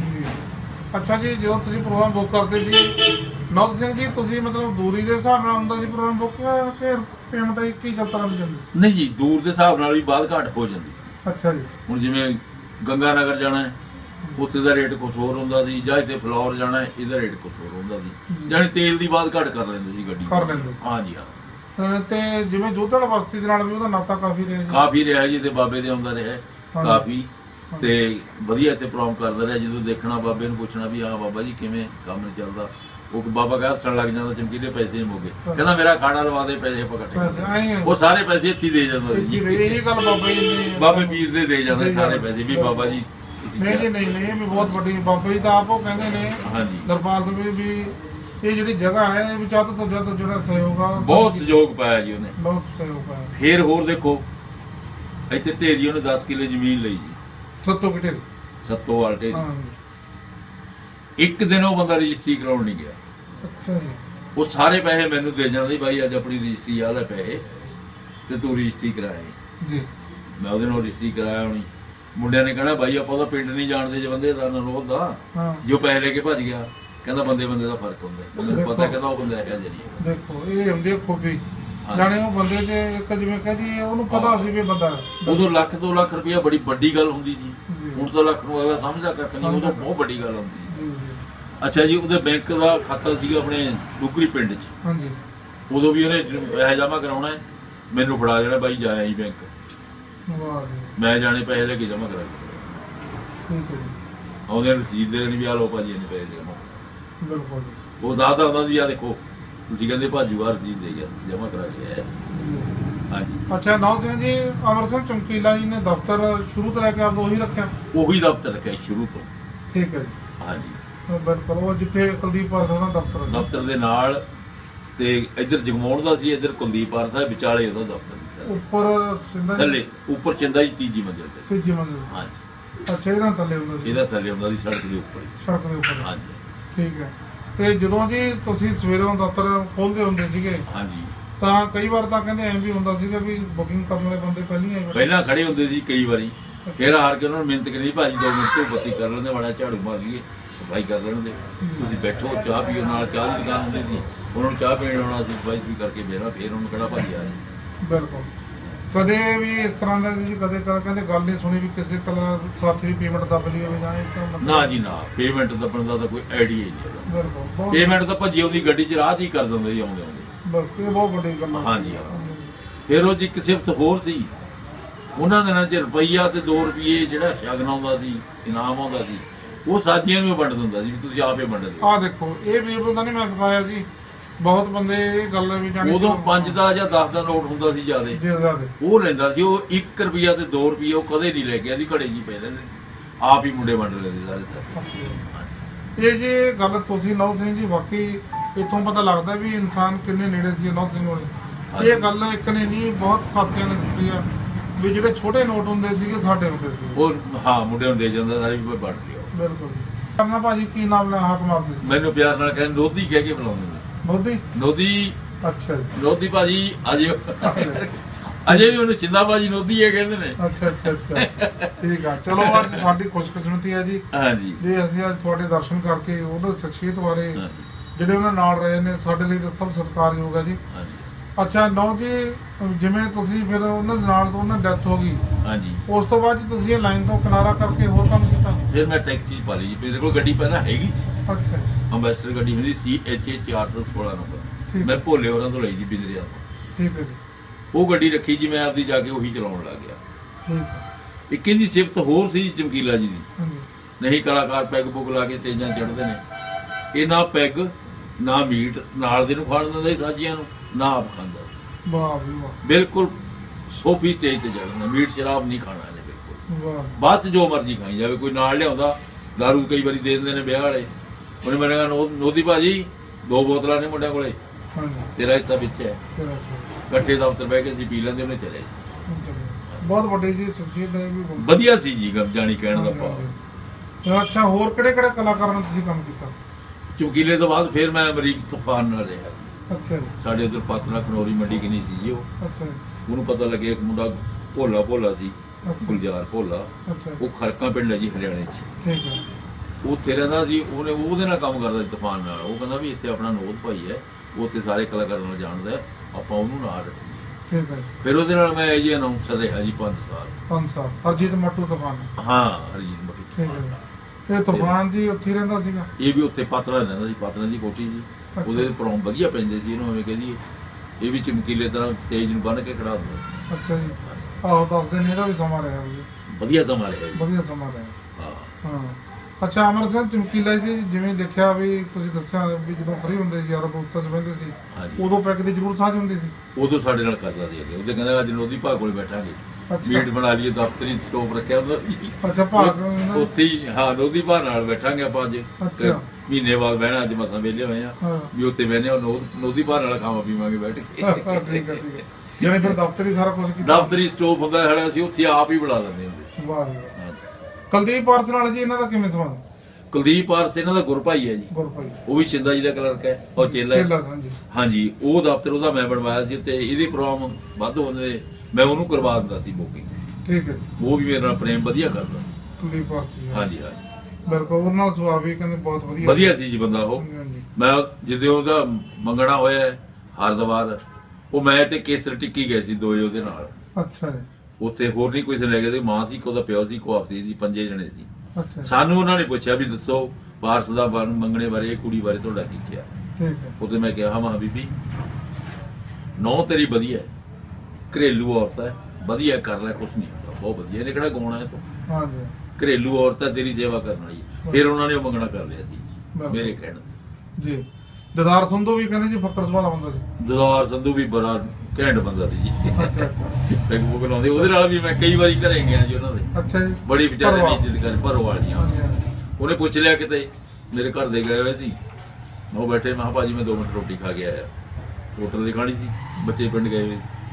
ਅੱਛਾ ਜੀ, ਜਦੋਂ ਤੁਸੀਂ ਪ੍ਰੋਗਰਾਮ ਬੁੱਕ ਕਰਦੇ ਸੀ ਨੌਤ ਸਿੰਘ ਜੀ, ਤੁਸੀਂ ਮਤਲਬ ਦੂਰੀ ਦੇ ਹਿਸਾਬ ਨਾਲ ਹੁੰਦਾ ਸੀ ਪ੍ਰੋਗਰਾਮ ਬੁੱਕ ਕਿ ਪੇਮੈਂਟ ਇੱਕ ਹੀ ਚੱਲਦਾ ਜਾਂਦੀ? ਨਹੀਂ ਜੀ, ਦੂਰ ਦੇ ਹਿਸਾਬ ਨਾਲ ਵੀ ਬਾਅਦ ਘਾਟ ਹੋ ਜਾਂਦੀ ਸੀ। ਅੱਛਾ ਜੀ, ਹੁਣ ਜਿਵੇਂ ਗੰਗਾ ਨਗਰ ਜਾਣਾ ਹੈ, ਉੱਥੇ ਦਾ ਰੇਟ ਕੁਛ ਹੋਰ ਹੁੰਦਾ ਸੀ, ਜਾਂ ਇੱਥੇ ਫਲੋਰ ਜਾਣਾ ਹੈ, ਇਹਦਾ ਰੇਟ ਕੁਛ ਹੋਰ ਹੁੰਦਾ ਸੀ। ਜਾਨੀ ਤੇਲ ਦੀ ਬਾਅਦ ਘਾਟ ਕਰ ਲੈਂਦੇ ਸੀ ਗੱਡੀ, ਕਰ ਲੈਂਦੇ। ਹਾਂਜੀ ਹਾਂ। ਤੇ ਜਿਵੇਂ ਜੋਧੜ ਬਸਤੀ ਦੇ ਨਾਲ ਵੀ ਉਹਦਾ ਨਾਤਾ ਕਾਫੀ ਰਿਹਾ ਜੀ, ਤੇ ਬਾਬੇ ਦੇ ਆਉਂਦਾ ਰਿਹਾ ਕਾਫੀ, ਤੇ ਵਧੀਆ ਇੱਥੇ ਪ੍ਰੋਗਰਾਮ ਕਰਦਾ ਰਿਹਾ। ਜਦੋਂ ਦੇਖਣਾ ਬਾਬੇ ਨੂੰ ਪੁੱਛਣਾ ਵੀ ਹਾਂ ਬਾਬਾ ਜੀ ਕਿਵੇਂ ਕੰਮ ਨਹੀਂ ਚੱਲਦਾ, ਉਹ ਬਾਬਾ ਕਹਿੰਦਾ ਹੱਸਣ ਲੱਗ ਜਾਂਦਾ, ਚਮਕੀਲੇ ਪੈਸੇ ਨਹੀਂ ਮੁੱਕੇ, ਕਹਿੰਦਾ ਮੇਰਾ ਖਾਣਾ ਲਵਾ ਦੇ, ਪੈਸੇ ਇਕੱਠੇ, ਉਹ ਸਾਰੇ ਪੈਸੇ ਇੱਥੇ ਦੇ ਜਾਂਦਾ ਜੀ। ਇਹ ਗੱਲ ਬਾਬੇ ਪੀਰ ਦੇ ਜਾਂਦੇ ਸਾਰੇ ਪੈਸੇ ਵੀ ਬਾਬਾ ਜੀ। ਨਹੀਂ ਜੀ, ਨਹੀਂ ਇਹ ਵੀ ਬਹੁਤ ਵੱਡੀ, ਬਾਬਾ ਜੀ ਤਾਂ ਆਪ ਉਹ ਕਹਿੰਦੇ ਨੇ ਦਰਬਾਰ ਦੇ ਵੀ ਇਹ ਜਿਹੜੀ ਜਗ੍ਹਾ ਹੈ ਇਹ ਵੀ ਜ਼ਿਆਦਾ ਤੋਂ ਜ਼ਿਆਦਾ ਜਿਹੜਾ ਸਹਿਯੋਗ ਆ, ਬਹੁਤ ਸਹਿਯੋਗ ਪਾਇਆ ਜੀ ਉਹਨੇ, ਬਹੁਤ ਸਹਿਯੋਗ ਪਾਇਆ। ਫੇਰ ਹੋਰ ਦੇਖੋ, ਇੱਥੇ ਢੇਰੀ ਉਹਨੇ 10 ਕਿੱਲੇ ਜ਼ਮੀਨ ਲਈ ਜੀ, ਸੱਤੋ ਕਿ ਢੇਰੀ, ਸੱਤੋ ਵਾਲ ਢੇਰੀ। ਇੱਕ ਦਿਨ ਉਹ ਬੰਦਾ ਰਜਿਸਟਰੀ ਕਰਾਉਣ ਨਹੀਂ ਗਿਆ। ਅੱਛਾ ਜੀ, ਉਹ ਸਾਰੇ ਪੈਸੇ ਮੈਨੂੰ ਦੇ ਜਾਂਦੇ, ਬਾਈ ਅੱਜ ਆਪਣੀ ਰਜਿਸਟਰੀ ਵਾਲੇ ਪੈਸੇ ਤੇ ਤੂੰ ਰਜਿਸਟਰੀ ਕਰਾਏ ਜੀ। ਮੈਂ ਉਹਦੇ ਨਾਲ ਰਜਿਸਟਰੀ ਕਰਾਇਆ ਹੋਣੀ, ਮੁੰਡਿਆਂ ਨੇ ਕਹਿਣਾ ਬਾਈ ਆਪਾਂ ਉਹਦਾ ਪਿੰਡ ਨਹੀਂ ਜਾਣਦੇ ਜੇ ਬੰਦੇ ਦਾ ਨਰੋਧ ਦਾ, ਜੋ ਪੈਸੇ ਲੈ ਕੇ ਭੱਜ ਗਿਆ। ਕਹਿੰਦਾ ਬੰਦੇ ਦਾ ਫਰਕ ਹੁੰਦਾ, ਮੈਨੂੰ ਪਤਾ, ਕਹਿੰਦਾ ਉਹ ਬੰਦਾ ਹੈ ਜਿਹੜੀ। ਦੇਖੋ ਇਹ ਹੁੰਦੀ ਖੂਬੀ, ਜਾਣੇ ਉਹ ਬੰਦੇ ਦੇ ਇੱਕ ਜਿਵੇਂ ਕਹਿੰਦੀ ਉਹਨੂੰ ਪਤਾ ਸੀ ਵੀ ਬੰਦਾ। ਉਦੋਂ ਲੱਖ 2 ਲੱਖ ਰੁਪਇਆ ਬੜੀ ਵੱਡੀ ਗੱਲ ਹੁੰਦੀ ਸੀ, ਹੁਣ ਤਾਂ ਲੱਖ ਨੂੰ ਅਗਲਾ ਸਮਝਦਾ ਕੱਖ ਨਹੀਂ, ਉਦੋਂ ਬਹੁਤ ਵੱਡੀ ਗੱਲ ਹੁੰਦੀ। ਅੱਛਾ ਜੀ, ਉਹਦੇ ਬੈਂਕ ਦਾ ਖਾਤਾ ਸੀਗਾ ਆਪਣੇ ਡੁਗਰੀ ਪਿੰਡ 'ਚ। ਹਾਂਜੀ, ਉਦੋਂ ਵੀ ਉਹਨੇ ਪੈਸਾ ਜਮ੍ਹਾਂ ਕਰਾਉਣਾ, ਮੈਨੂੰ ਫੜਾ ਜਿਹੜਾ ਬਾਈ ਜਾਇਆ ਹੀ ਬੈਂਕ, ਮੈਂ ਜਾਣੇ ਪੈਸੇ ਲੈ ਕੇ ਜਮ੍ਹਾਂ ਕਰਾਏ। ਆਉਂਦੇ ਰਸੀਦ ਦੇ ਨਹੀਂ ਵੀ ਆ ਲਓ ਭਾਜੀ ਇਹਨੇ ਪੈਸੇ ਜਮ੍ਹਾਂ। ਬਿਲਕੁਲ, ਉਹ ਦਾਦਾ ਹੁੰਦਾ ਸੀ, ਆ ਦੇਖੋ ਤੁਸੀਂ ਕਹਿੰਦੇ ਭਾਜੂ ਆ ਰਸੀਦ ਦੇ ਗਿਆ, ਜਮ੍ਹਾਂ ਕਰਾ ਕੇ। ਹਾਂਜੀ। ਅੱਛਾ ਨੌ ਸਿੰਘ ਜੀ, ਅਮਰ ਸਿੰਘ ਚਮਕੀਲਾ ਜੀ ਨੇ ਦਫ਼ਤਰ ਸ਼ੁਰੂ ਤੋਂ ਲੈ ਕੇ ਆਪ ਉਹੀ ਰੱਖਿਆ? ਉਹੀ ਦਫ਼ਤਰ ਰੱਖਿਆ ਸ਼ੁਰੂ ਤੋਂ। ਠੀਕ ਹੈ ਜੀ। ਹਾਂਜੀ ਬਿਲਕੁਲ, ਉਹ ਜਿੱਥੇ ਕੁਲਦੀਪ ਪਾਰਥ ਦਾ ਦਫ਼ਤਰ ਦੇ ਨਾਲ, ਤੇ ਇੱਧਰ ਜਗਮੋਹਨ ਦਾ ਸੀ, ਇੱਧਰ ਕੁਲਦੀਪ ਪਾਰਥ ਦਾ, ਵਿਚਾਲੇ ਉਹਦਾ ਦਫ਼ਤਰ। ਉੱਪਰ ਥੱਲੇ, ਉੱਪਰ ਚਿੰਦਾ ਜੀ ਤੀਜੀ ਮੰਜ਼ਿਲ ਤੇ। ਤੀਜੀ ਮੰਜ਼ਿਲ? ਹਾਂਜੀ। ਅੱਛਾ, ਇਹਦਾ ਥੱਲੇ ਹੁੰਦਾ ਸੀ? ਇਹਦਾ ਥੱਲੇ ਹੁੰਦਾ ਸੀ, ਸੜਕ ਦੇ ਉੱਪਰ। ਸੜਕ ਦੇ ਉੱਪਰ? ਹਾਂਜੀ। ਠੀਕ ਹੈ। ਤੇ ਜਦੋਂ ਜੀ ਤੁਸੀਂ ਸਵੇਰੋਂ ਦਫ਼ਤਰ ਖੋਲਦੇ ਹੁੰਦੇ ਸੀਗੇ, ਹਾਂਜੀ, ਤਾਂ ਕਈ ਵਾਰ ਤਾਂ ਕਹਿੰਦੇ ਐਂ ਵੀ ਹੁੰਦਾ ਸੀਗਾ ਵੀ ਬੁਕਿੰਗ ਕਰਨ ਵਾਲੇ ਬੰਦੇ ਪਹਿਲਾਂ ਖੜੇ ਹੁੰਦੇ ਸੀ ਕਈ ਵਾਰੀ, ਫਿਰ ਹਾਰ ਕੇ ਉਹਨਾਂ ਨੂੰ ਮਿਹਨਤ ਕਰੀ, ਭਾਜੀ 2 ਮਿੰਟ ਤੋਂ ਬੱਤੀ ਕਰ ਲੈਂਦੇ, ਮਾੜਾ ਝਾੜੂ ਮਾਰ ਲਈਏ, ਸਫਾਈ ਕਰ ਲੈਣਗੇ, ਤੁਸੀਂ ਬੈਠੋ ਚਾਹ ਪੀਓ। ਨਾਲ ਚਾਹ ਦੀ ਦੁਕਾਨ ਹੁੰਦੀ ਸੀ, ਉਹਨਾਂ ਨੂੰ ਚਾਹ ਪੀਣ ਆਉਣਾ ਸੀ, ਸਫਾਈ ਵੀ ਕਰਕੇ ਬਹਿਣਾ, ਫਿਰ ਉਹਨੂੰ ਕਿਹੜਾ ਭਾਜੀ ਆ ਜੀ। ਬਿਲਕੁਲ। ਕਦੇ ਵੀ ਇਸ ਤਰ੍ਹਾਂ ਦਾ ਜੀ ਕਦੇ ਕਹਿੰਦੇ ਗੱਲ ਨਹੀਂ ਸੁਣੀ ਵੀ ਕਿਸੇ ਕਲਰ ਸਾਥੀ ਦੀ ਪੇਮੈਂਟ ਦੱਬ ਲਈ ਹੋਵੇ ਜਾਂ ਨਾ ਜੀ ਨਾ, ਪੇਮੈਂਟ ਦੱਬਣ ਦਾ ਤਾਂ ਕੋਈ ਆਈਡੀਆ ਹੀ ਨਹੀਂ। ਬਿਲਕੁਲ ਪੇਮੈਂਟ ਤਾਂ ਭੱਜੀ ਉਹਦੀ ਗੱਡੀ 'ਚ ਰਾਹ 'ਚ ਹੀ ਕਰ ਦਿੰਦੇ ਜੀ ਆਉਂਦੇ ਆਉਂਦੇ। ਬਸ ਇਹ ਬਹੁਤ ਵੱਡੀ ਗੱਲ ਹੈ। ਹਾਂਜੀ ਹਾਂ। ਫਿਰ ਉਹ ਜੀ ਇੱਕ ਸਿਫਤ ਹੋਰ ਸੀ, ਉਹਨਾਂ ਦਿਨਾਂ 'ਚ ਰੁਪਈਆ ਤੇ 2 ਰੁਪਏ ਜਿਹੜਾ ਸ਼ਗਨ ਆਉਂਦਾ ਸੀ, ਇਨਾਮ ਆਉਂਦਾ ਸੀ, ਉਹ ਸਾਥੀਆਂ ਨੂੰ ਵੰਡ ਦਿੰਦਾ ਸੀ ਵੀ ਤੁਸੀਂ ਆਪੇ ਵੰਡ ਦਿਓ। ਆਹ ਦੇਖੋ ਇਹ ਵੀਰ ਨੂੰ ਤਾਂ ਨਹੀਂ ਮੈਂ ਸਿਖਾਇਆ ਜੀ, ਬਹੁਤ ਬੰਦੇ ਇਹ ਗੱਲ ਵੀ ਜਾਣੀ। ਉਦੋਂ 5 ਦਾ ਜਾਂ 10 ਦਾ ਨੋਟ ਹੁੰਦਾ ਸੀ ਜਿਆਦਾ, ਉਹ ਲੈਂਦਾ ਸੀ। ਉਹ 1 ਰੁਪਿਆ ਤੇ 2 ਰੁਪਏ ਉਹ ਕਦੇ ਨਹੀਂ ਲੈ ਕੇ ਆਦੀ, ਘੜੇ ਜੀ ਪੈ ਲੈਂਦੇ ਆਪ ਹੀ ਮੁੰਡੇ ਵੰਡ ਲੈਂਦੇ ਸਾਰੇ। ਇਹ ਜੀ ਗੱਲ ਤੁਸੀਂ ਨੌ ਸਿੰਘ ਜੀ ਵਾਕਈ ਇੱਥੋਂ ਪਤਾ ਲੱਗਦਾ ਵੀ ਇਨਸਾਨ ਕਿੰਨੇ ਨੇੜੇ ਸੀ ਨੌ ਸਿੰਘ ਹੋਣੇ। ਇਹ ਗੱਲ ਇੱਕ ਨੇ ਨਹੀਂ ਬਹੁਤ ਸਾਥੀਆਂ ਨੇ ਦੱਸੀ ਆ ਵੀ ਜਿਹੜੇ ਛੋਟੇ ਨੋਟ ਹੁੰਦੇ ਸੀਗੇ ਸਾਡੇ ਹੁੰਦੇ ਸੀ ਉਹ। ਹਾਂ ਮੁੰਡੇ ਨੂੰ ਦੇ ਜਾਂਦਾ ਸਾਰੇ ਵੀ ਵੰਡ ਲਿਓ। ਬਿਲਕੁਲ। ਕਰਨਾ ਭਾਜੀ ਕੀ ਨਾਮ ਲੈ ਹੱਥ ਮਾਰਦੇ ਸੀ? ਮੈਨੂੰ ਪਿਆਰ ਨਾਲ ਕਹਿੰਦੇ ਨੋਦੀ ਕਹਿ ਕੇ ਬੁਲਾਉਂਦੇ ਨੇ। ਨੋਦੀ? ਨੋਦੀ। ਅੱਛਾ ਜੀ। ਨੋਦੀ ਭਾਜੀ ਅਜੇ ਵੀ ਉਹਨੂੰ ਚਿੰਦਾ ਭਾਜੀ ਨੋਦੀ ਹੈ ਕਹਿੰਦੇ ਨੇ। ਅੱਛਾ ਅੱਛਾ ਅੱਛਾ ਠੀਕ ਆ। ਚਲੋ ਅੱਜ ਸਾਡੀ ਖੁਸ਼ਕਿਸਮਤੀ ਹੈ ਜੀ ਹਾਂਜੀ ਵੀ ਅਸੀਂ ਅੱਜ ਤੁਹਾਡੇ ਦਰਸ਼ਨ ਕਰਕੇ ਉਹਨਾਂ ਸ਼ਖਸੀਅਤ ਬਾਰੇ ਜਿਹੜੇ ਉਹਨਾਂ ਨਾਲ ਰਹੇ ਨੇ ਸਾਡੇ ਲਈ ਤਾਂ ਸਭ ਸਤਿਕਾਰਯੋਗ ਹੈ ਜੀ। ਅੱਛਾ ਨੌ ਜੀ, ਜਿਵੇਂ ਤੁਸੀਂ ਫਿਰ ਉਹਨਾਂ ਦੇ ਨਾਲ ਤੋਂ ਉਹਨਾਂ ਡੈਥ ਹੋ ਗਈ, ਹਾਂਜੀ, ਉਸ ਤੋਂ ਬਾਅਦ ਜੀ ਤੁਸੀਂ ਇਹ ਲਾਈਨ ਤੋਂ ਕਿਨਾਰਾ ਕਰਕੇ ਹੋਰ ਕੰਮ ਕੀਤਾ? ਫਿਰ ਮੈਂ ਟੈਕਸੀ ਪਾ ਲਈ ਜੀ। ਮੇਰੇ ਕੋਲ ਗੱਡੀ ਪਹਿਲਾਂ ਹੈਗੀ ਸੀ। ਅੱਛਾ। ਅੰਬੈਸਡਰ ਗੱਡੀ ਹੁੰਦੀ ਸੀ HA 416 ਨੰਬਰ, ਮੈਂ ਭੋਲੇ ਹੋਰਾਂ ਤੋਂ ਲਈ ਜੀ ਬਿੰਦਰੀਆਂ ਤੋਂ। ਠੀਕ ਹੈ ਜੀ। ਉਹ ਗੱਡੀ ਰੱਖੀ ਜੀ, ਮੈਂ ਆਪਦੀ ਜਾ ਕੇ ਉਹੀ ਚਲਾਉਣ ਲੱਗ ਗਿਆ। ਠੀਕ ਹੈ। ਇੱਕ ਇਹਦੀ ਸਿਫਤ ਹੋਰ ਸੀ ਚਮਕੀਲਾ ਜੀ ਦੀ, ਨਹੀਂ ਕਲਾਕਾਰ ਪੈਗ ਪੁਗ ਲਾ ਕੇ ਸਟੇਜਾਂ ਚੜ੍ਹਦੇ ਨੇ, ਇਹ ਨਾ ਪੈਗ ਨਾ ਮੀਟ ਨਾਲ ਦੇ ਨੂੰ ਖਾਣ ਦਿੰਦਾ ਸੀ ਸਾਜੀਆਂ ਨੂੰ, ਨਾ ਆਪ ਖਾਂਦਾ। ਵਾਹ ਵੀ ਵਾਹ। ਬਿਲਕੁਲ ਸੋਫੀ ਸਟੇਜ ਤੇ ਚੜ੍ਹਨਾ, ਮੀਟ ਸ਼ਰਾਬ ਨਹੀਂ ਖਾਣਾ ਇਹਨੇ ਬਿਲਕੁਲ। ਵਾਹ। ਬਾਅਦ ਚ ਜੋ ਮਰਜ਼ੀ ਖਾਈ ਜਾਵੇ। ਕੋਈ ਨਾਲ ਲਿਆਉਂਦਾ ਦਾਰੂ ਕਈ ਵਾਰੀ ਦੇ ਦਿੰਦੇ ਨੇ ਵਿਆਹ ਵਾਲੇ, ਉਹਨੇ ਮੈਨੂੰ ਕਿਹਾ ਨੋਦੀ ਭਾਜੀ 2 ਬੋਤਲਾਂ ਨੇ ਮੁੰਡਿਆਂ ਕੋਲੇ, ਤੇਰਾ ਹਿੱਸਾ ਵਿੱਚ ਹੈ। ਇਕੱਠੇ ਦਫ਼ਤਰ ਬਹਿ ਕੇ ਅਸੀਂ ਪੀ ਲੈਂਦੇ, ਉਹਨੇ ਚਲੇ। ਬਹੁਤ ਵੱਡੀ ਜੀ ਸ਼ਖਸੀਅਤ ਹੈ ਵੀ, ਵਧੀਆ ਸੀ ਜੀ ਜਾਣੀ ਕਹਿਣ ਦਾ ਭਾਵ। ਅੱਛਾ ਹੋਰ ਕਿਹੜੇ ਕਿਹੜੇ ਕਲਾਕਾਰਾਂ ਨਾਲ ਤੁਸੀਂ ਕੰਮ ਕੀਤਾ? ਚਮਕੀਲੇ ਤੋਂ ਬਾਅਦ ਫਿਰ ਮੈਂ ਅਮਰੀਕ ਤੂਫਾਨ ਨਾਲ ਰਿਹਾ। ਅੱਛਾ ਜੀ। ਸਾਡੇ ਉਧਰ ਪਾਤਨਾ ਖਨੌਰੀ ਮੰਡੀ ਕਿੰਨੀ ਸੀ ਜੀ ਉਹ। ਅੱਛਾ। ਉਹਨੂੰ ਪਤਾ ਲੱਗਿਆ ਇੱਕ ਮੁੰਡਾ ਭੋਲਾ ਸੀ, ਗੁਲਜ਼ਾਰ ਭੋਲਾ, ਉਹ ਖਰਕਾਂ ਪਿੰਡ ਹੈ ਜੀ ਹਰਿਆਣੇ 'ਚ। ਠੀਕ ਹੈ। ਉੱਥੇ ਰਹਿੰਦਾ ਸੀ, ਉਹਦੇ ਨਾਲ ਕੰਮ ਕਰਦਾ ਸੀ ਤੂਫਾਨ ਨਾਲ। ਉਹ ਕਹਿੰਦਾ ਵੀ ਇੱਥੇ ਆਪਣਾ ਨੋਦ ਭਾਈ ਹੈ, ਉਹ ਉੱਥੇ ਸਾਰੇ ਕਲਾਕਾਰਾਂ ਨੂੰ ਜਾਣਦਾ, ਆਪਾਂ ਉਹਨੂੰ ਨਾਲ ਰੱਖੀਏ। ਠੀਕ ਹੈ। ਫਿਰ ਉਹਦੇ ਨਾਲ ਮੈਂ ਇਹ ਜੀ ਅਨਾਉਂਸਰ ਰਿਹਾ ਜੀ 5 ਸਾਲ। 5 ਸਾਲ। ਹਰਜੀਤ ਮੱਟੂ ਤੂਫਾਨ? ਹਾਂ ਹਰਜੀਤ ਮੱਟੂ। ਠੀਕ ਹੈ। ਇਹ ਤੂਫਾਨ ਜੀ ਉੱਥੇ ਰਹਿੰਦਾ ਸੀਗਾ? ਇਹ ਵੀ ਉੱਥੇ ਪਾਤਲਾ ਰਹਿੰਦਾ ਸੀ, ਪਾਤਲਾ ਦੀ ਕੋਠੀ ਸੀ। ਉਹਦੇ ਪ੍ਰੋਮ ਵਧੀਆ ਪੈਂਦੇ ਸੀ, ਇਹਨੂੰ ਐਵੇਂ ਕਹਦੀ ਇਹ ਵੀ ਚਮਕੀਲੇ ਤਰ੍ਹਾਂ ਸਟੇਜ ਨੂੰ ਬੰਨ ਕੇ ਖੜਾ ਦਿੰਦਾ। ਅੱਛਾ ਜੀ। ਆਹੋ 10 ਦਿਨ ਇਹਦਾ ਵੀ ਸਮਾਂ ਰਿਹਾ ਵਧੀਆ ਸਮਾਂ ਰਿਹਾ। ਵਧੀਆ ਸਮਾਂ ਰਿਹਾ। ਹਾਂ। ਅੱਛਾ ਅਮਰ ਸਿੰਘ, ਚਮਕੀਲਾ ਜੀ ਜਿਵੇਂ ਦੇਖਿਆ ਵੀ ਤੁਸੀਂ ਦੱਸਿਆ ਵੀ ਜਦੋਂ ਫਰੀ ਹੁੰਦੇ ਸੀ ਯਾਰਾਂ ਦੋਸਤਾਂ 'ਚ ਬਹਿੰਦੇ ਸੀ, ਉਦੋਂ ਪੈਕ ਦੀ ਜ਼ਰੂਰ ਸਾਂਝ ਹੁੰਦੀ ਸੀ? ਉਦੋਂ ਸਾਡੇ ਨਾਲ ਕਰਦਾ ਸੀ। ਉਹਦੇ ਕਹਿੰਦਾ ਅੱਜ ਨੋਦੀ ਭਾਗ ਕੋਲ ਬੈਠਾਂਗੇ, ਮੀਟ ਬਣਾ ਲਈਏ, ਦਫ਼ਤਰੀ ਸਟੋਪ ਰੱਖਿਆ ਹੁੰਦਾ ਸੀ। ਅੱਛਾ ਭਾਗ ਉੱਥੇ ਹੀ। ਹਾਂ ਨੋਦੀ ਭਾਗ ਨਾਲ ਬੈਠਾਂਗੇ ਆਪਾਂ ਅੱਜ, ਮਹੀਨੇ ਬਾਅਦ ਬਹਿਣਾ, ਅੱਜ ਮਸਾਂ ਵਿਹਲੇ ਹੋਏ ਆ ਵੀ ਉੱਥੇ ਬਹਿਨੇ ਨੋਦੀ ਭਾਗ ਨਾਲ ਖਾਵਾਂ ਪੀਵਾਂਗੇ ਬੈਠ ਕੇ। ਠੀਕ ਹੈ ਠੀਕ ਹੈ। ਜਿਵੇਂ ਫਿਰ ਦਫ਼ਤਰੀ ਸਾਰਾ ਕੁਝ ਕੀਤਾ? ਦਫ਼ਤਰੀ ਸਟੋਪ ਹੁੰਦਾ ਸਾਡਾ, ਅਸੀਂ ਉੱਥੇ ਆਪ ਹੀ ਬਣਾ ਲੈਂਦੇ ਹੁੰਦੇ। ਵਾਹ। ਕੁਲਦੀਪ ਪਾਰਸ ਨਾਲ ਜੀ ਇਹਨਾਂ ਦਾ ਕਿਵੇਂ ਸੰਬੰਧ? ਕੁਲਦੀਪ ਪਾਰਸ ਇਹਨਾਂ ਦਾ ਗੁਰਭਾਈ ਹੈ ਜੀ। ਗੁਰਭਾਈ। ਉਹ ਵੀ ਸ਼ਿੰਦਾ ਜੀ ਦਾ ਕਲਰਕ ਹੈ, ਉਹ ਚੇਲਾ ਹੈ। ਹਾਂਜੀ। ਉਹ ਦਫ਼ਤਰ ਉਹਦਾ ਮੈਂ ਬਣਵਾਇਆ ਸੀ ਤੇ ਇਹਦੇ ਪ੍ਰੋਗਰਾਮ ਵੱਧ ਹੁੰਦੇ, ਮੈਂ ਉਹਨੂੰ ਕਰਵਾ ਦਿੰਦਾ ਸੀ ਬੁਕਿੰਗ। ਠੀਕ ਹੈ। ਉਹ ਵੀ ਮੇਰੇ ਨਾਲ ਪ੍ਰੇਮ ਵਧੀਆ ਕਰਦਾ ਕੁਲਦੀਪ ਪਾਰਸ ਜੀ। ਹਾਂਜੀ ਹਾਂਜੀ ਬਿਲਕੁਲ। ਉਹਨਾਂ ਦਾ ਸੁਭਾਅ ਵੀ ਕਹਿੰਦੇ ਬਹੁਤ ਵਧੀਆ ਸੀ ਜੀ ਬੰਦਾ ਉਹ। ਮੈਂ ਜਦੋਂ ਉਹਦਾ ਮੰਗਣਾ ਹੋਇਆ ਹਰਦਵਾਰ, ਉਹ ਮੈਂ ਤੇ ਕੇਸਰ ਟਿੱਕੀ ਗਏ ਸੀ ਦੋਏ ਉਹਦੇ ਨਾਲ। ਅੱਛਾ ਜੀ। ਉੱਥੇ ਹੋਰ ਨਹੀਂ ਕੋਈ ਲੈ ਗਿਆ, ਮਾਂ ਸੀ, ਉਹਦਾ ਪਿਓ ਸੀ, ਕੋ ਆਪਸੀ ਸੀ, 5 ਜਣੇ ਸੀ। ਸਾਨੂੰ ਉਹਨਾਂ ਨੇ ਪੁੱਛਿਆ ਵੀ ਦੱਸੋ ਪਾਰਸ ਦਾ ਮੰਗਣੇ ਬਾਰੇ, ਕੁੜੀ ਬਾਰੇ ਤੁਹਾਡਾ ਕੀ ਕਿਹਾ? ਉਹਦੇ ਮੈਂ ਕਿਹਾ ਹਾਂ ਬੀਬੀ, ਨੌ ਤੇਰੀ ਵਧੀਆ, ਘਰੇਲੂ ਔਰਤ ਹੈ, ਵਧੀਆ ਕਰ ਲੈ, ਕੁਛ ਨਹੀਂ ਹੁੰਦਾ, ਬਹੁਤ ਵਧੀਆ, ਇਹਨੇ ਕਿਹੜਾ ਗਾਉਣਾ ਤੂੰ, ਘਰੇਲੂ ਔਰਤ ਹੈ, ਤੇਰੀ ਸੇਵਾ ਕਰਨ ਵਾਲੀ। ਫਿਰ ਉਹਨਾਂ ਨੇ ਉਹ ਮੰਗਣਾ ਕਰ ਲਿਆ ਸੀ ਮੇਰੇ ਕਹਿਣ ਜੀ। ਦਦਾਰ ਸੰਧੂ ਵੀ ਕਹਿੰਦੇ ਜੀ ਫੱਕਰ ਸੁਭਾਅ ਦਾ ਬੰਦਾ ਸੀ। ਦਦਾਰ ਸੰਧੂ ਵੀ ਬੜਾ ਘੈਂਟ ਬੰਦਾ ਸੀ ਜੀ। ਅੱਛਾ ਅੱਛਾ। ਪੈਗ ਪੁਗ ਲਾਉਂਦੇ, ਉਹਦੇ ਨਾਲ ਵੀ ਮੈਂ ਕਈ ਵਾਰੀ ਘਰੇ ਗਿਆ ਜੀ ਉਹਨਾਂ ਦੇ। ਅੱਛਾ ਜੀ। ਬੜੀ ਵਿਚਾਰੇ ਨੇ ਇੱਜ਼ਤ ਕਰ ਭਰੋ ਵਾਲੀਆਂ। ਉਹਨੇ ਪੁੱਛ ਲਿਆ ਕਿਤੇ ਮੇਰੇ ਘਰ ਦੇ ਗਏ ਹੋਏ ਸੀ, ਉਹ ਬੈਠੇ, ਮੈਂ ਭਾਜੀ ਮੈਂ 2 ਮਿੰਟ ਰੋਟੀ ਖਾ ਕੇ ਆਇਆ, ਹੋਟਲ ਦੀ ਖਾਣੀ ਸੀ, ਬੱਚੇ ਪਿੰਡ ਗਏ ਹੋਏ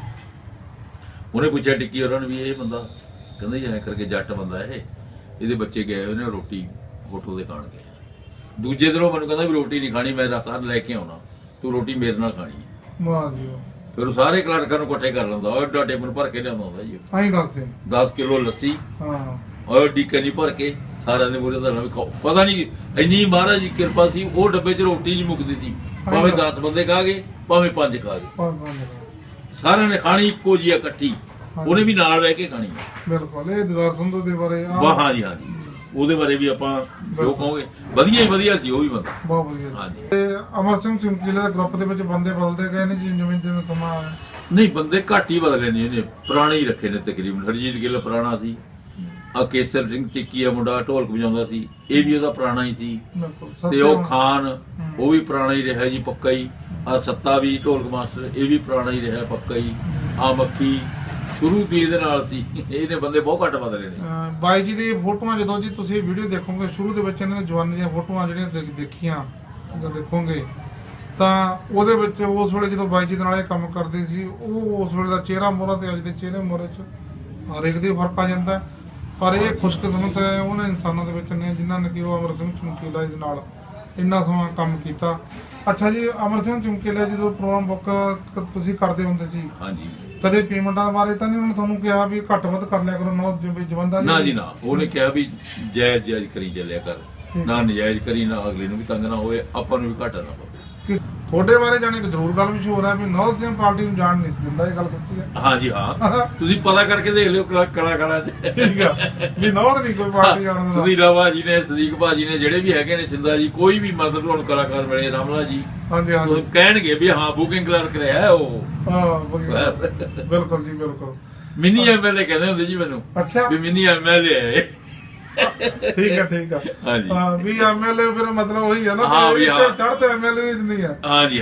ਸੀ। ਉਹਨੇ ਪੁੱਛਿਆ ਟਿੱਕੀ ਉਹਨਾਂ ਨੂੰ ਵੀ ਇਹ ਬੰਦਾ, ਕਹਿੰਦਾ ਜੀ ਐਂ ਕਰਕੇ ਜੱਟ ਬੰਦਾ ਇਹ, ਇਹਦੇ ਬੱਚੇ ਗਏ ਹੋਏ ਨੇ ਰੋਟੀ ਹੋਟਲ ਦੇ ਖਾਣ ਗਏ। ਦੂਜੇ ਦਿਨੋਂ ਮੈਨੂੰ ਕਹਿੰਦਾ ਵੀ ਰੋਟੀ ਨਹੀਂ ਖਾਣੀ, ਮੈਂ ਰਸਾਂ ਲੈ ਕੇ ਆਉਣਾ, ਤੂੰ ਰੋਟੀ ਮੇਰੇ ਨਾਲ ਖਾਣੀ ਹੈ। ਵਾਹ ਜੀ ਵਾਹ। ਫਿਰ ਉਹ ਸਾਰੇ ਕਲਰਕਾਂ ਨੂੰ ਇਕੱਠੇ ਕਰ ਲੈਂਦਾ, ਉਹ ਏਡਾ ਟੇਬਲ ਭਰ ਕੇ ਲਿਆਉਂਦਾ ਹੁੰਦਾ ਜੀ। ਆਹੀਂ 10 ਕਿਲੋ ਲੱਸੀ, ਹਾਂ, ਔਰ ਡੀਕਾ ਨਹੀਂ ਭਰ ਕੇ ਸਾਰਿਆਂ ਦੇ ਮੂਹਰੇ ਧਰਨਾ ਵੀ ਖਾਓ। ਪਤਾ ਨਹੀਂ ਇੰਨੀ ਮਹਾਰਾਜ ਦੀ ਕਿਰਪਾ ਸੀ, ਉਹ ਡੱਬੇ 'ਚ ਰੋਟੀ ਨਹੀਂ ਮੁੱਕਦੀ ਸੀ, ਭਾਵੇਂ 10 ਬੰਦੇ ਖਾ ਗਏ, ਭਾਵੇਂ 5 ਖਾ ਗਏ, ਸਾਰਿਆਂ ਨੇ ਖਾਣੀ ਇੱਕੋ ਜਿਹੀ ਇਕੱਠੀ। ਉਹਨੇ ਵੀ ਨਾਲ ਰਹਿ ਕੇ ਗਾਣੀ ਹੈ। ਬਿਲਕੁਲ ਇਹ ਦਦਾਰ ਸੰਧੂ ਦੇ ਬਾਰੇ ਹਾਂਜੀ ਹਾਂਜੀ ਉਹਦੇ ਬਾਰੇ ਵੀ ਆਪਾਂ ਜੋ ਕਹੋਗੇ ਵਧੀਆ ਹੀ ਵਧੀਆ ਸੀ ਉਹ ਵੀ ਬੰਦਾ ਬਹੁਤ ਵਧੀਆ। ਹਾਂਜੀ ਤੇ ਅਮਰ ਸਿੰਘ ਚਮਕੀਲੇ ਦੇ ਗਰੁੱਪ ਦੇ ਵਿੱਚ ਬੰਦੇ ਬਦਲਦੇ ਗਏ ਨੇ ਜਿਵੇਂ ਜਿਵੇਂ ਸਮਾਂ ਨਹੀਂ ਬੰਦੇ ਘੱਟ ਹੀ ਬਦਲੇ ਨੇ ਇਹਨੇ ਪੁਰਾਣੇ ਹੀ ਰੱਖੇ ਨੇ ਤਕਰੀਬਨ। ਹਰਜੀਤ ਗਿੱਲ ਪੁਰਾਣਾ ਸੀ ਕੇਸਰ ਸਿੰਘ ਟਿੱਕੀਆ ਮੁੰਡਾ ਢੋਲਕ ਵਜਾਉਂਦਾ ਸੀ ਇਹ ਵੀ ਉਹਦਾ ਪੁਰਾਣਾ ਹੀ ਸੀ ਤੇ ਉਹ ਖਾਨ ਉਹ ਵੀ ਪੁਰਾਣਾ ਹੀ ਰਿਹਾ ਜੀ ਪੱਕਾ ਹੀ। ਆ ਸੱਤਾ ਵੀ ਢੋਲਕ ਮਾਸਟਰ ਇਹ ਵੀ ਪੁਰਾਣਾ ਹੀ ਰਿਹਾ ਪੱਕਾ ਹੀ। ਆ ਮੱਖੀ ਸ਼ੁਰੂ ਤੋਂ ਇਹਦੇ ਨਾਲ ਸੀ ਇਹਨੇ ਬੰਦੇ ਬਹੁਤ ਘੱਟ ਬਦਲੇ ਨੇ। ਬਾਈ ਜੀ ਦੀ ਫੋਟੋਆਂ ਜਦੋਂ ਜੀ ਤੁਸੀਂ ਵੀਡੀਓ ਦੇਖੋਗੇ ਸ਼ੁਰੂ ਦੇ ਵਿੱਚ ਇਹਨਾਂ ਦੀ ਜਵਾਨੀ ਦੀਆਂ ਫੋਟੋਆਂ ਜਿਹੜੀਆਂ ਦੇਖੀਆਂ ਜਦੋਂ ਦੇਖੋਗੇ ਤਾਂ ਉਹਦੇ ਵਿੱਚ ਉਸ ਵੇਲੇ ਜਦੋਂ ਬਾਈ ਜੀ ਦੇ ਨਾਲ ਇਹ ਕੰਮ ਕਰਦੇ ਸੀ ਉਹ ਉਸ ਵੇਲੇ ਦਾ ਚਿਹਰਾ ਮੋਹਰਾ ਤੇ ਅੱਜ ਦੇ ਚਿਹਰੇ ਮੋਹਰੇ 'ਚ ਹਰ ਇੱਕ ਦੇ ਫਰਕ ਆ ਜਾਂਦਾ। ਪਰ ਇਹ ਖੁਸ਼ਕਿਸਮਤ ਹੈ ਉਹਨਾਂ ਇਨਸਾਨਾਂ ਦੇ ਵਿੱਚ ਨੇ ਜਿਨ੍ਹਾਂ ਨੇ ਕਿ ਉਹ ਅਮਰ ਸਿੰਘ ਚਮਕੀਲਾ ਦੇ ਨਾਲ ਇੰਨਾ ਸਮਾਂ ਕੰਮ ਕੀਤਾ। ਅੱਛਾ ਜੀ ਅਮਰ ਸਿੰਘ ਚਮਕੀਲਾ ਜਦੋਂ ਪ੍ਰੋਗਰਾਮ ਬੁੱਕ ਤੁਸੀਂ ਕਰਦੇ ਹੁੰਦੇ ਸੀ ਹਾਂਜੀ ਕਦੇ ਪੇਮੈਂਟਾਂ ਬਾਰੇ ਤਾਂ ਨਹੀਂ ਉਹਨੇ ਤੁਹਾਨੂੰ ਕਿਹਾ ਵੀ ਘੱਟ ਵੱਧ ਕਰ ਲਿਆ ਕਰੋ ਨੌ ਜਵੰਦਾ ਨਾ ਜੀ ਨਾ ਉਹਨੇ ਕਿਹਾ ਵੀ ਜਾਇਜ਼ ਜਾਇਜ਼ ਕਰੀ ਚੱਲਿਆ ਕਰ ਨਾ ਨਜਾਇਜ਼ ਕਰੀ ਨਾ ਅਗਲੇ ਨੂੰ ਵੀ ਤੰਗ ਨਾ ਹੋਵੇ ਆਪਾਂ ਨੂੰ ਵੀ ਘਾਟਾ ਨਾ ਪਵੇ। ਤੁਹਾਡੇ ਬਾਰੇ ਜਾਣੀ ਕਿ ਜ਼ਰੂਰ ਗੱਲ ਮਸ਼ਹੂਰ ਹੈ ਵੀ ਨੌਜ ਸਿੰਘ ਪਾਰਟੀ ਨੂੰ ਜਾਣ ਨਹੀਂ ਦਿੰਦਾ ਇਹ ਗੱਲ ਸੱਚੀ ਹੈ? ਹਾਂਜੀ ਹਾਂ ਤੁਸੀਂ ਪਤਾ ਕਰਕੇ ਦੇਖ ਲਿਓ ਕਲਾਕਾਰਾਂ 'ਚ ਠੀਕ ਆ ਵੀ ਨੌਜ ਦੀ ਕੋਈ ਪਾਰਟੀ ਜਾਣ ਦਿੰਦਾ। ਸੁਧੀਰਾ ਭਾਜੀ ਨੇ ਸਦੀਕ ਭਾਜੀ ਨੇ ਜਿਹੜੇ ਵੀ ਹੈਗੇ ਨੇ ਸਿੰਦਾ ਜੀ ਕੋਈ ਵੀ ਮਤਲਬ ਤੁਹਾਨੂੰ ਕਲਾਕਾਰ ਮਿਲੇ ਰਾਮਲਾ ਜੀ ਹਾਂਜੀ ਹਾਂਜੀ ਕਹਿਣਗੇ ਵੀ ਹਾਂ ਬੁਕਿੰਗ ਕਲਰਕ ਰਿਹਾ ਉਹ। ਹਾਂ ਬਿਲਕੁਲ ਜੀ ਬਿਲਕੁਲ। ਮਿੰਨੀ ਐਮਐਲਏ ਕਹਿੰਦੇ ਹੁੰਦੇ ਜੀ ਮੈਨੂੰ। ਅੱਛਾ ਵੀ ਮਿੰਨੀ ਐਮਐਲਏ ਹੈ ਠੀਕ ਆ ਹਾਂ ਵੀ ਐਮਐਲਏ ਫਿਰ ਮਤਲਬ ਉਹੀ ਹੈ ਨਾ ਚੜ੍ਹ ਤੇ ਐਮਐਲਏ ਦੀ ਨਹੀਂ ਹੈ। ਹਾਂਜੀ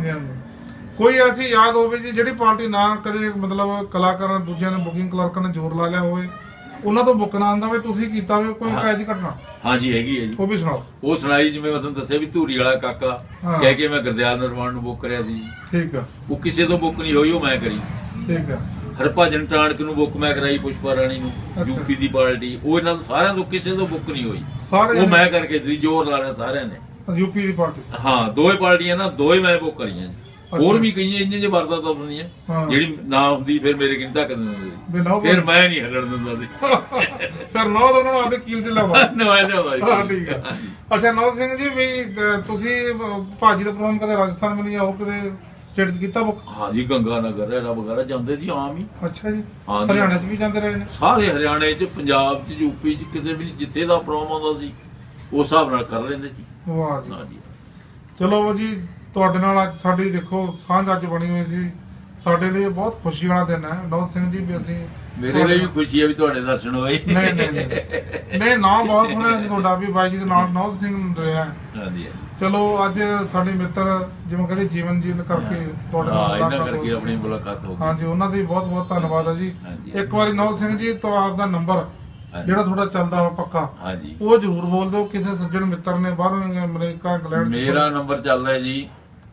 ਕੋਈ ਐਸੀ ਯਾਦ ਹੋਵੇ ਜੀ ਜਿਹੜੀ ਪਾਰਟੀ ਨਾ ਕਦੇ ਮਤਲਬ ਕਲਾਕਾਰਾਂ ਦੂਜਿਆਂ ਨੇ ਬੁਕਿੰਗ ਕਲਰਕਾਂ ਨੇ ਜ਼ੋਰ ਲਾ ਲਿਆ ਹੋਵੇ ਉਹਨਾਂ ਤੋਂ ਬੁੱਕ ਨਾ ਆਉਂਦਾ ਹੋਵੇ ਤੁਸੀਂ ਕੀਤਾ ਹੋਵੇ ਕੋਈ ਐਜੀ ਘਟਨਾ? ਹਾਂਜੀ ਹੈਗੀ ਹੈ ਜੀ ਉਹ ਵੀ ਸੁਣਾਓ। ਉਹ ਸੁਣਾਈ ਜਿਵੇਂ ਮੈਂ ਤੁਹਾਨੂੰ ਦੱਸਿਆ ਵੀ ਧੂਰੀ ਵਾਲਾ ਕਾਕਾ ਕਹਿ ਕੇ ਮੈਂ ਗੁਰਦਿਆਲ ਨਿਰਮਾਣ ਨੂੰ ਬੁੱਕ ਕਰਿਆ ਸੀ। ਠੀਕ ਆ ਉਹ ਕਿਸੇ ਤੋਂ ਬੁੱਕ ਨਹੀਂ ਹੋਈ ਉਹ ਮੈਂ ਕਰੀ। ਠੀਕ ਆ ਹਰਭਜਨ ਟਾਣਕ ਨੂੰ ਬੁੱਕ ਮੈਂ ਕਰਾਈ ਪੁਸ਼ਪਾ ਰਾਣੀ ਨੂੰ ਯੂਪੀ ਦੀ ਪਾਰਟੀ ਉਹ ਇਹਨਾਂ ਤੋਂ ਸਾਰਿਆਂ ਤੋਂ ਕਿਸੇ ਤੋਂ ਬੁੱਕ ਨਹੀਂ ਹੋਈ ਉਹ ਮੈਂ ਕਰਕੇ ਸੀ ਜ਼ੋਰ ਲਾ ਲਿਆ ਸਾਰਿਆਂ ਨੇ ਯੂਪੀ ਦੀ ਪਾਰਟੀ। ਹਾਂ ਦੋਏ ਪਾਰਟੀਆਂ ਨਾ ਦੋਏ ਮੈਂ ਬੁੱਕ ਕਰੀਆਂ ਹੋਰ ਵੀ ਕਈਆਂ ਇੰਨੇ ਜੇ ਵਰਦਾ ਤਾਂ ਹੁੰਦੀਆਂ ਜਿਹੜੀ ਨਾ ਹੁੰਦੀ ਫਿਰ ਮੇਰੇ ਕਿੰਨੀ ਧੱਕ ਦਿੰਦੇ ਹੁੰਦੇ ਫਿਰ ਮੈਂ ਨਹੀਂ ਹੱਲਣ ਦਿੰਦਾ ਸੀ ਫਿਰ ਨੌ ਉਹਨਾਂ ਨੂੰ ਆਦੇ ਕੀਲ ਚ ਲਾਵਾ ਨਵਾਂ ਲਿਆਉਂਦਾ ਜੀ। ਹਾਂ ਠੀਕ ਹੈ। ਅੱਛਾ ਨੌ ਸਿੰਘ ਜੀ ਵੀ ਤੁਸੀਂ ਭਾਜੀ ਦਾ ਪ੍ਰੋਗਰਾਮ ਕਦੇ ਰਾਜਸਥਾਨ ਮਿਲੀ ਆ ਉਹ ਕਦੇ ਸਟੇਟ ਚ ਕੀਤਾ ਬੁੱਕ? ਹਾਂਜੀ ਗੰਗਾ ਨਗਰ ਰਹਿਰਾ ਵਗੈਰਾ ਜਾਂਦੇ ਸੀ ਆਮ ਹੀ। ਅੱਛਾ ਜੀ ਹਰਿਆਣੇ ਚ ਵੀ ਜਾਂਦੇ ਰਹੇ ਨੇ? ਸਾਰੇ ਹਰਿਆਣੇ ਚ ਪੰਜਾਬ ਚ ਯੂਪੀ ਚ ਕਿਤੇ ਵੀ ਜਿੱਥੇ ਦਾ ਪ੍ਰੋਗਰਾਮ ਆਉਂਦਾ ਸੀ ਉਸ ਹਿਸਾਬ ਨਾਲ ਕਰ ਲੈਂਦੇ ਸੀ। ਵਾਹ ਜੀ ਚਲੋ ਜੀ ਤੁਹਾਡੇ ਨਾਲ ਅੱਜ ਸਾਡੀ ਦੇਖੋ ਸਾਂਝ ਅੱਜ ਬਣੀ ਹੋਈ ਸੀ ਸਾਡੇ ਲਈ ਬਹੁਤ ਖੁਸ਼ੀ ਵਾਲਾ ਦਿਨ ਹੈ ਨੌ ਸਿੰਘ ਜੀ ਵੀ ਅਸੀਂ ਮੇਰੇ ਲਈ ਵੀ ਖੁਸ਼ੀ ਹੈ ਵੀ ਤੁਹਾਡੇ ਦਰਸ਼ਨ ਹੋਏ। ਨਹੀਂ ਨਾਮ ਬਹੁਤ ਸੁਣਿਆ ਸੀ ਤੁਹਾਡਾ ਵੀ ਬਾਈ ਜੀ ਦੇ ਨਾਲ ਨੌ ਸਿੰਘ ਰਿਹਾ। ਹਾਂਜੀ ਚਲੋ ਅੱਜ ਸਾਡੇ ਮਿੱਤਰ ਜਿਵੇਂ ਕਹਿੰਦੇ ਜੀਵਨ ਜੀ ਕਰਕੇ ਤੁਹਾਡੇ ਨਾਲ ਕਰਕੇ ਆਪਣੀ ਮੁਲਾਕਾਤ ਹੋ ਗਈ। ਹਾਂਜੀ ਉਹਨਾਂ ਦੀ ਬਹੁਤ ਬਹੁਤ ਧੰਨਵਾਦ ਹੈ ਜੀ। ਇੱਕ ਵਾਰੀ ਨੌ ਸਿੰਘ ਜੀ ਤੋਂ ਆਪ ਦਾ ਨੰਬਰ ਜਿਹੜਾ ਤੁਹਾਡਾ ਚੱਲਦਾ ਹੋ ਪੱਕਾ ਹਾਂਜੀ ਉਹ ਜ਼ਰੂਰ ਬੋਲ ਦਿਓ ਕਿਸੇ ਸੱਜਣ ਮਿੱਤਰ ਨੇ ਬਾਹਰੋਂ ਅਮਰੀਕਾ ਇੰਗਲੈਂਡ। ਮੇਰਾ ਨੰਬਰ ਚੱਲਦਾ ਹੈ ਜੀ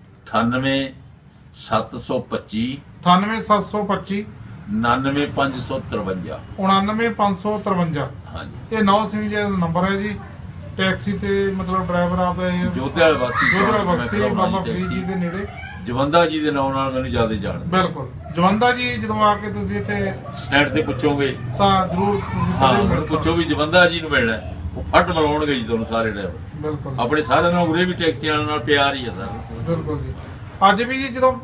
98725 98725 99553 99553। ਹਾਂਜੀ ਇਹ ਨੌ ਸਿੰਘ ਜੀ ਦਾ ਨੰਬਰ ਹੈ ਜੀ। ਟੈਕਸੀ ਤੇ ਮਤਲਬ ਡਰਾਈਵਰ ਆਪਦਾ ਇਹ ਜੋਧੇਵਾਲ ਬਸਤੀ ਬਾਬਾ ਫਰੀਦ ਜੀ ਦੇ ਨੇੜੇ ਜਵੰਦਾ ਜੀ ਦੇ ਨਾਮ ਨਾਲ ਮੈਨੂੰ ਜ਼ਿਆਦਾ ਜਾਣ। ਬਿਲਕੁਲ ਜਵੰਦਾ ਜੀ ਜਦੋਂ ਆ ਕੇ ਤੁਸੀਂ ਇੱਥੇ ਸਟੈਂਡ ਤੇ ਪੁੱਛੋਗੇ ਤਾਂ ਜ਼ਰੂਰ ਤੁਸੀਂ ਪੁੱਛੋ ਵੀ ਜਵੰਦਾ ਜੀ ਨੂੰ ਮਿਲਣਾ ਉਹ ਫੱਟ ਮਿਲਾਉਣਗੇ ਜੀ ਤੁਹਾਨੂੰ ਸਾਰੇ ਡਰਾਈਵਰ। ਬਿਲਕੁਲ ਆਪਣੇ ਸਾਰਿਆਂ ਨਾਲ ਉਰੇ ਵੀ ਟੈਕਸੀ ਵਾਲਿਆਂ ਨਾਲ ਪਿਆਰ ਹੀ ਹੈ ਸਰ। ਬਿਲਕੁਲ ਜੀ ਅੱਜ ਵੀ ਜੀ ਜਦੋਂ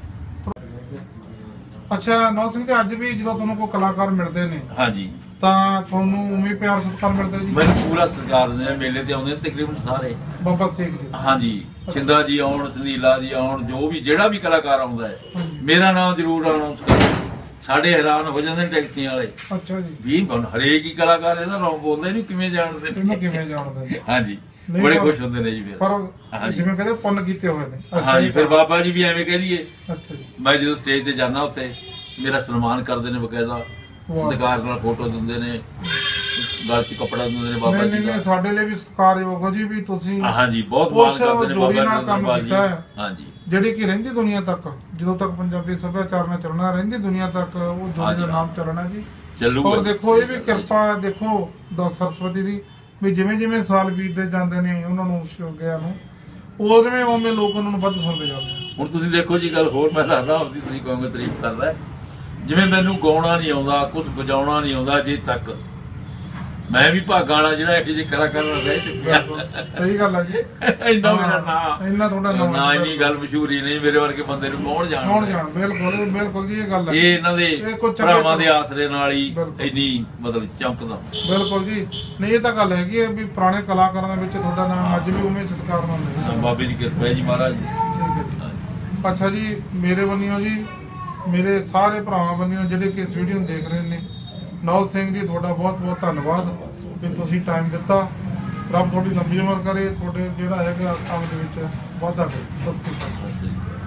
ਅੱਛਾ ਨੌ ਸਿੰਘ ਜੀ ਅੱਜ ਵੀ ਜਦੋਂ ਤੁਹਾਨੂੰ ਕੋਈ ਕਲਾਕਾਰ ਮਿਲਦੇ ਨੇ ਹਾਂਜੀ ਤਾਂ ਤੁਹਾਨੂੰ ਉਵੇਂ ਪਿਆਰ ਸਤਿਕਾਰ ਮਿਲਦਾ ਜੀ? ਮੈਨੂੰ ਪੂਰਾ ਸਤਿਕਾਰ ਦਿੰਦੇ ਮੇਲੇ ਤੇ ਆਉਂਦੇ ਤਕਰੀਬਨ ਸਾਰੇ ਬਾਬਾ ਸੇਖ ਜੀ। ਹਾਂਜੀ ਛਿੰਦਾ ਜੀ ਆਉਣ ਸੰਦੀਲਾ ਜੀ ਆਉਣ ਜੋ ਵੀ ਜਿਹੜਾ ਵੀ ਕਲਾਕਾਰ ਆਉਂਦਾ ਹੈ ਮੇਰਾ ਨਾਮ ਜ਼ਰੂਰ ਅਨਾਉਂਸ ਕਰੋ। ਸਾਡੇ ਹੈਰਾਨ ਹੋ ਜਾਂਦੇ ਨੇ ਟੈਕਸੀਆਂ ਵਾਲੇ। ਅੱਛਾ ਜੀ ਵੀ ਹਰੇਕ ਹੀ ਕਲਾਕਾਰ ਇਹਦਾ ਨਾਮ ਬੋਲਦਾ ਇਹਨੂੰ ਕਿਵੇਂ ਜਾਣਦੇ ਨੇ? ਹਾਂਜੀ ਬੜੇ ਖੁਸ਼ ਹੁੰਦੇ ਨੇ ਜੀ ਫਿਰ। ਪਰ ਜਿਵੇਂ ਕਹਿੰਦੇ ਪੁੰਨ ਕੀਤੇ ਹੋਏ ਨੇ। ਹਾਂਜੀ ਫਿਰ ਬਾਬਾ ਜੀ ਵੀ ਐਵੇਂ ਕਹਿ ਦਈਏ। ਅੱਛਾ ਜੀ ਮੈਂ ਜਦੋਂ ਸਟੇਜ ਤੇ ਜਾਣਾ ਉੱਥੇ ਮੇਰਾ ਸਨਮਾਨ ਕਰਦੇ ਨੇ ਬਕਾਇਦਾ ਸਤਿਕਾਰ ਨਾਲ ਫੋਟੋ ਦਿੰਦੇ ਨੇ ਗਲ ਚ ਕੱਪੜਾ ਦਿੰਦੇ ਨੇ ਬਾਬਾ ਜੀ ਦਾ। ਸਾਡੇ ਲਈ ਵੀ ਸਤਿਕਾਰਯੋਗ ਹੋ ਜੀ ਵੀ ਤੁਸੀਂ ਹਾਂਜੀ ਬਹੁਤ ਮਾਣ ਕਰਦੇ ਨੇ ਬਾਬਾ ਜੀ ਦਾ ਕੰਮ ਕੀਤਾ ਹੈ। ਹਾਂਜੀ ਜਿਹੜੀ ਕਿ ਰਹਿੰਦੀ ਦੁਨੀਆ ਤੱਕ ਜਦੋਂ ਤੱਕ ਪੰਜਾਬੀ ਸੱਭਿਆਚਾਰ ਨਾਲ ਚੱਲਣਾ ਰਹਿੰਦੀ ਦੁਨੀਆ ਤੱਕ ਉਹ ਜੋੜੀ ਦਾ ਨਾਮ ਚੱਲਣਾ ਜੀ ਚੱਲੂਗਾ। ਔਰ ਦੇਖੋ ਇਹ ਵੀ ਕਿਰਪਾ ਦੇਖੋ ਸਰਸਵਤੀ ਦੀ ਵੀ ਜਿਵੇਂ ਜਿਵੇਂ ਸਾਲ ਬੀਤਦੇ ਜਾਂਦੇ ਨੇ ਉਹਨਾਂ ਨੂੰ ਗਿਆ ਨੂੰ ਉਵੇਂ ਲੋਕ ਉਹਨਾਂ ਨੂੰ ਵੱਧ ਸੁਣਦੇ ਜਾਂਦੇ। ਹੁਣ ਤੁਸੀਂ ਦੇਖੋ ਜੀ ਗੱਲ ਹੋਰ ਮੈਂ ਦੱਸਦਾ ਆਪਦੀ ਤੁਸੀਂ ਕਹੋਗੇ ਤਾਰੀਫ ਕਰਦਾ ਜਿਵੇਂ ਮੈਨੂੰ ਗਾਉਣਾ ਨਹੀਂ ਆਉਂਦਾ ਕੁਝ ਵਜਾਉਣਾ ਨਹੀਂ ਆਉਂਦਾ ਜੇ ਤੱਕ ਮੈਂ ਵੀ ਭਾਗਾਂ ਵਾਲਾ ਜਿਹੜਾ ਇਹ ਜਿਹੇ ਕਲਾਕਾਰ ਨਾਲ ਰਹਿ ਚੁੱਕਿਆ। ਸਹੀ ਗੱਲ ਹੈ ਜੀ। ਇੰਨਾ ਮੇਰਾ ਨਾਂ, ਇੰਨਾ ਤੁਹਾਡਾ ਨਾ ਇੰਨੀ ਗੱਲ ਮਸ਼ਹੂਰੀ ਨਹੀਂ, ਮੇਰੇ ਵਰਗੇ ਬੰਦੇ ਨੂੰ ਕੌਣ ਜਾਣਦਾ। ਬਿਲਕੁਲ ਬਿਲਕੁਲ ਜੀ, ਇਹ ਗੱਲ ਹੈ। ਇਹ ਇਹਨਾਂ ਦੇ ਭਰਾਵਾਂ ਦੇ ਆਸਰੇ ਨਾਲ ਹੀ ਇੰਨੀ ਮਤਲਬ ਚਮਕਦਾ। ਬਿਲਕੁਲ ਜੀ, ਨਹੀਂ ਇਹ ਤਾਂ ਗੱਲ ਹੈਗੀ ਹੈ ਵੀ ਪੁਰਾਣੇ ਕਲਾਕਾਰਾਂ ਦੇ ਵਿੱਚ ਤੁਹਾਡਾ ਨਾਮ ਅੱਜ ਵੀ ਉਵੇਂ ਸਤਿਕਾਰ ਨਾਲ ਮਿਲਦਾ। ਬਾਬੇ ਦੀ ਕਿਰਪਾ ਹੈ ਜੀ ਮਹਾਰਾਜ। ਅੱਛਾ ਜੀ, ਮੇਰੇ ਵੱਲੋਂ ਜੀ, ਮੇਰੇ ਸਾਰੇ ਭਰਾਵਾਂ ਵੱਲੋਂ ਜਿਹੜੇ ਕਿ ਇਸ ਵੀਡੀਓ ਨੂੰ ਦੇਖ ਰਹੇ ਨੇ, ਨੌਜ ਸਿੰਘ ਜੀ ਤੁਹਾਡਾ ਬਹੁਤ ਬਹੁਤ ਧੰਨਵਾਦ ਵੀ ਤੁਸੀਂ ਟਾਈਮ ਦਿੱਤਾ। ਰੱਬ ਤੁਹਾਡੀ ਲੰਬੀ ਉਮਰ ਕਰੇ, ਤੁਹਾਡੇ ਜਿਹੜਾ ਹੈਗਾ ਕੰਮ ਦੇ ਵਿੱਚ ਵਾਧਾ ਕਰੇ। ਸਤਿ ਸ਼੍ਰੀ ਅਕਾਲ।